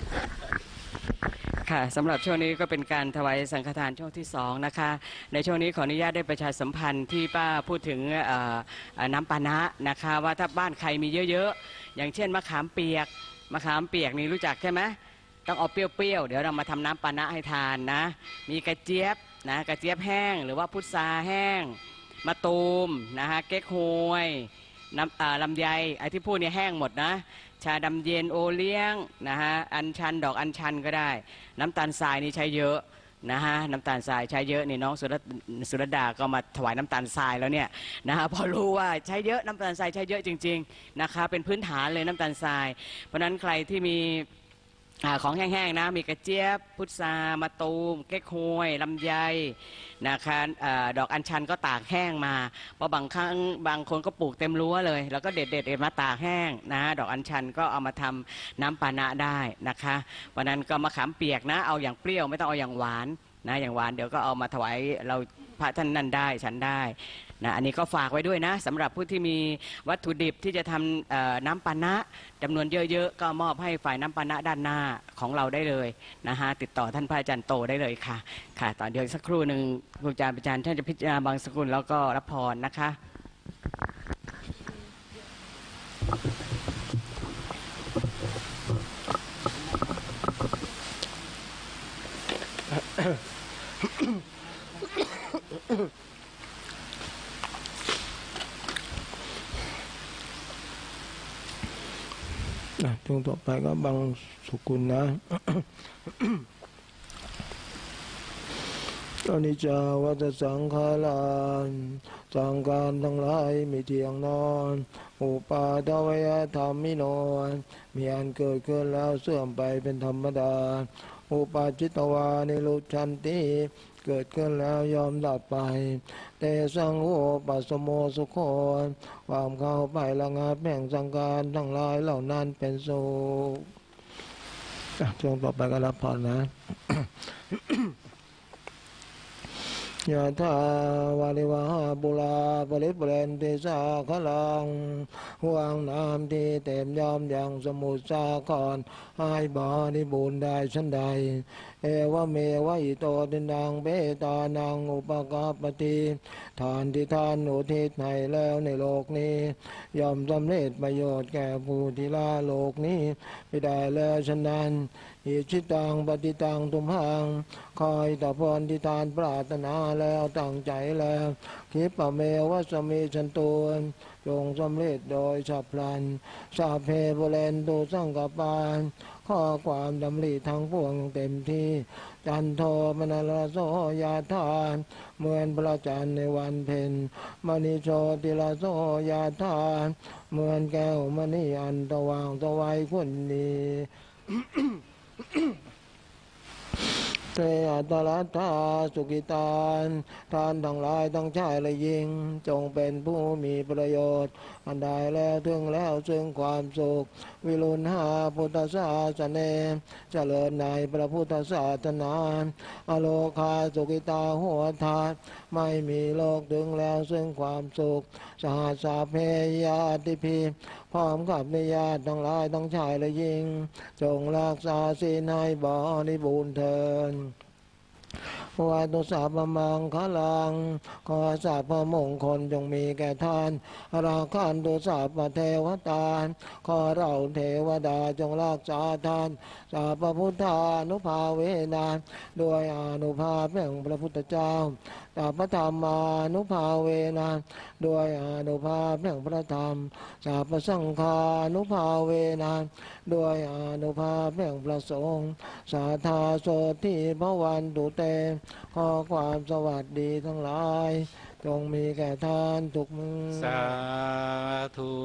ค่ะสำหรับช่วงนี้ก็เป็นการถวายสังฆทานช่วงที่2นะคะในช่วงนี้ขออนุญาตได้ประชาสัมพันธ์ที่ป้าพูดถึงน้ำปานะนะคะว่าถ้าบ้านใครมีเยอะๆอย่างเช่นมะขามเปียกนี่รู้จักใช่ไหมต้องเอาเปรี้ยวๆเดี๋ยวเรามาทำน้ำปานะให้ทานนะมีกระเจี๊ยบนะกระเจี๊ยบแห้งหรือว่าพุทราแห้งมะตูมนะคะเก๊กฮวยน้ำลำไยไอ้ที่พูดเนี่ยแห้งหมดนะชาดำเย็นโอเลี้ยงนะฮะอัญชันดอกอัญชันก็ได้น้ำตาลทรายนี่ใช้เยอะนะฮะน้ำตาลทรายใช้เยอะนี่น้องสุรดาก็มาถวายน้ำตาลทรายแล้วเนี่ยนะฮะพอรู้ว่าใช้เยอะน้ำตาลทรายใช้เยอะจริงๆนะคะเป็นพื้นฐานเลยน้ำตาลทรายเพราะนั้นใครที่มีของแห้งๆนะมีกระเจี๊ยบพุทรามะตูมเก๊กฮวยลำไยนะคะดอกอัญชันก็ตากแห้งมาเพราะบางครั้งบางคนก็ปลูกเต็มรั้วเลยแล้วก็เด็ดมาตากแห้งนะดอกอัญชันก็เอามาทำน้ำปานะได้นะคะเพราะนั้นก็มะขามเปียกนะเอาอย่างเปรี้ยวไม่ต้องเอาอย่างหวานนะอย่างหวานเดี๋ยวก็เอามาถวายเราพระท่านนั่นได้ฉันได้นะอันนี้ก็ฝากไว้ด้วยนะสำหรับผู้ที่มีวัตถุดิบที่จะทำน้ำปานะจำนวนเยอะๆก็มอบให้ฝ่ายน้ำปานะด้านหน้าของเราได้เลยนะฮะติดต่อท่านพระอาจารย์โตได้เลยค่ะค่ะตอนเดียวสักครู่หนึ่งครูอาจารย์ท่านจะพิจารณาบางสกุลแล้วก็รับพรนะคะช่วงต่อไปก็บางสุกุลนะอนิจจาวัฏสังขาราสังขารทั้งหลายไม่เที่ยงนอนอุปาทวยธรรมิโนมีอันเกิดขึ้นแล้วเสื่อมไปเป็นธรรมดาอุปาจิตวานิรุชันติเกิดขึ้นแล้วยอมดับไปแต่สังโฆปัสสโมสุโขความเข้าไประงับแห่งสังขารทั้งหลายเหล่านั้นเป็นสุขช่วงต่อไปก็รับพรนะ ยะถาวาริวหาปุราปริปุเรนติสาคลังห่วงน้ำที่เต็มยอมอย่างสมุทรสาครให้บริบูรณ์ได้ชั้นใดเอวเมวะอิโตตินังเบตานังอุปกาปติทานที่ทานอุทิศให้แล้วในโลกนี้ย่อมสำเร็จประโยชน์แก่ผู้ที่ละโลกนี้ไม่ได้แล้วฉะนั้นอิชิตังปฏิตังตุมหังคอยต่อพรที่ทานปรารถนาแล้วตั้งใจแล้วคิปะเมวะสมิชันตุจงสำเร็จโดยฉับพลันสาเพโบเลนตุสังกปานข้อความดำริทั้งปวงเต็มที่จันโทมนัลโสยาทานเหมือนพระจันทร์ในวันเพ็ญมณีโชติลโสยาทานเหมือนแก้วมณีอันตะวางตะไวคนนี้ เตอัตลัตถาสุกิตานทานทั้งหลายทั้งชายและหญิงจงเป็นผู้มีประโยชน์อันใดแล้วถึงแล้วซึ่งความสุขวิรุณหาพุทธศาสนาเจริญในพระพุทธศาสนาอโลคาสุกิตาหัวทาไม่มีโลกถึงแล้วซึ่งความสุขสหัสสาเพยาติพีพร้อมกับนิญาติทั้งหลายทั้งชายและหญิงจงรักษาศีลให้บริบูรณ์เถิดวาตุสาปมังคลังขอสาพมงคลจงมีแก่ท่านราคันตุสาปเทวตาขอเราเทวดาจงรักษาท่านสาปพุทธานุภาเวนะด้วยอานุภาพแห่งพระพุทธเจ้าสาปธรรมานุภาเวนะด้วยอานุภาพแห่งพระธรรมสาปสังฆานุภาเวนะด้วยอานุภาพแห่งพระสงฆ์สาธาโสติภวันตุเตขอความสวัสดีทั้งหลายจงมีแก่ท่านทุกมือสาธุ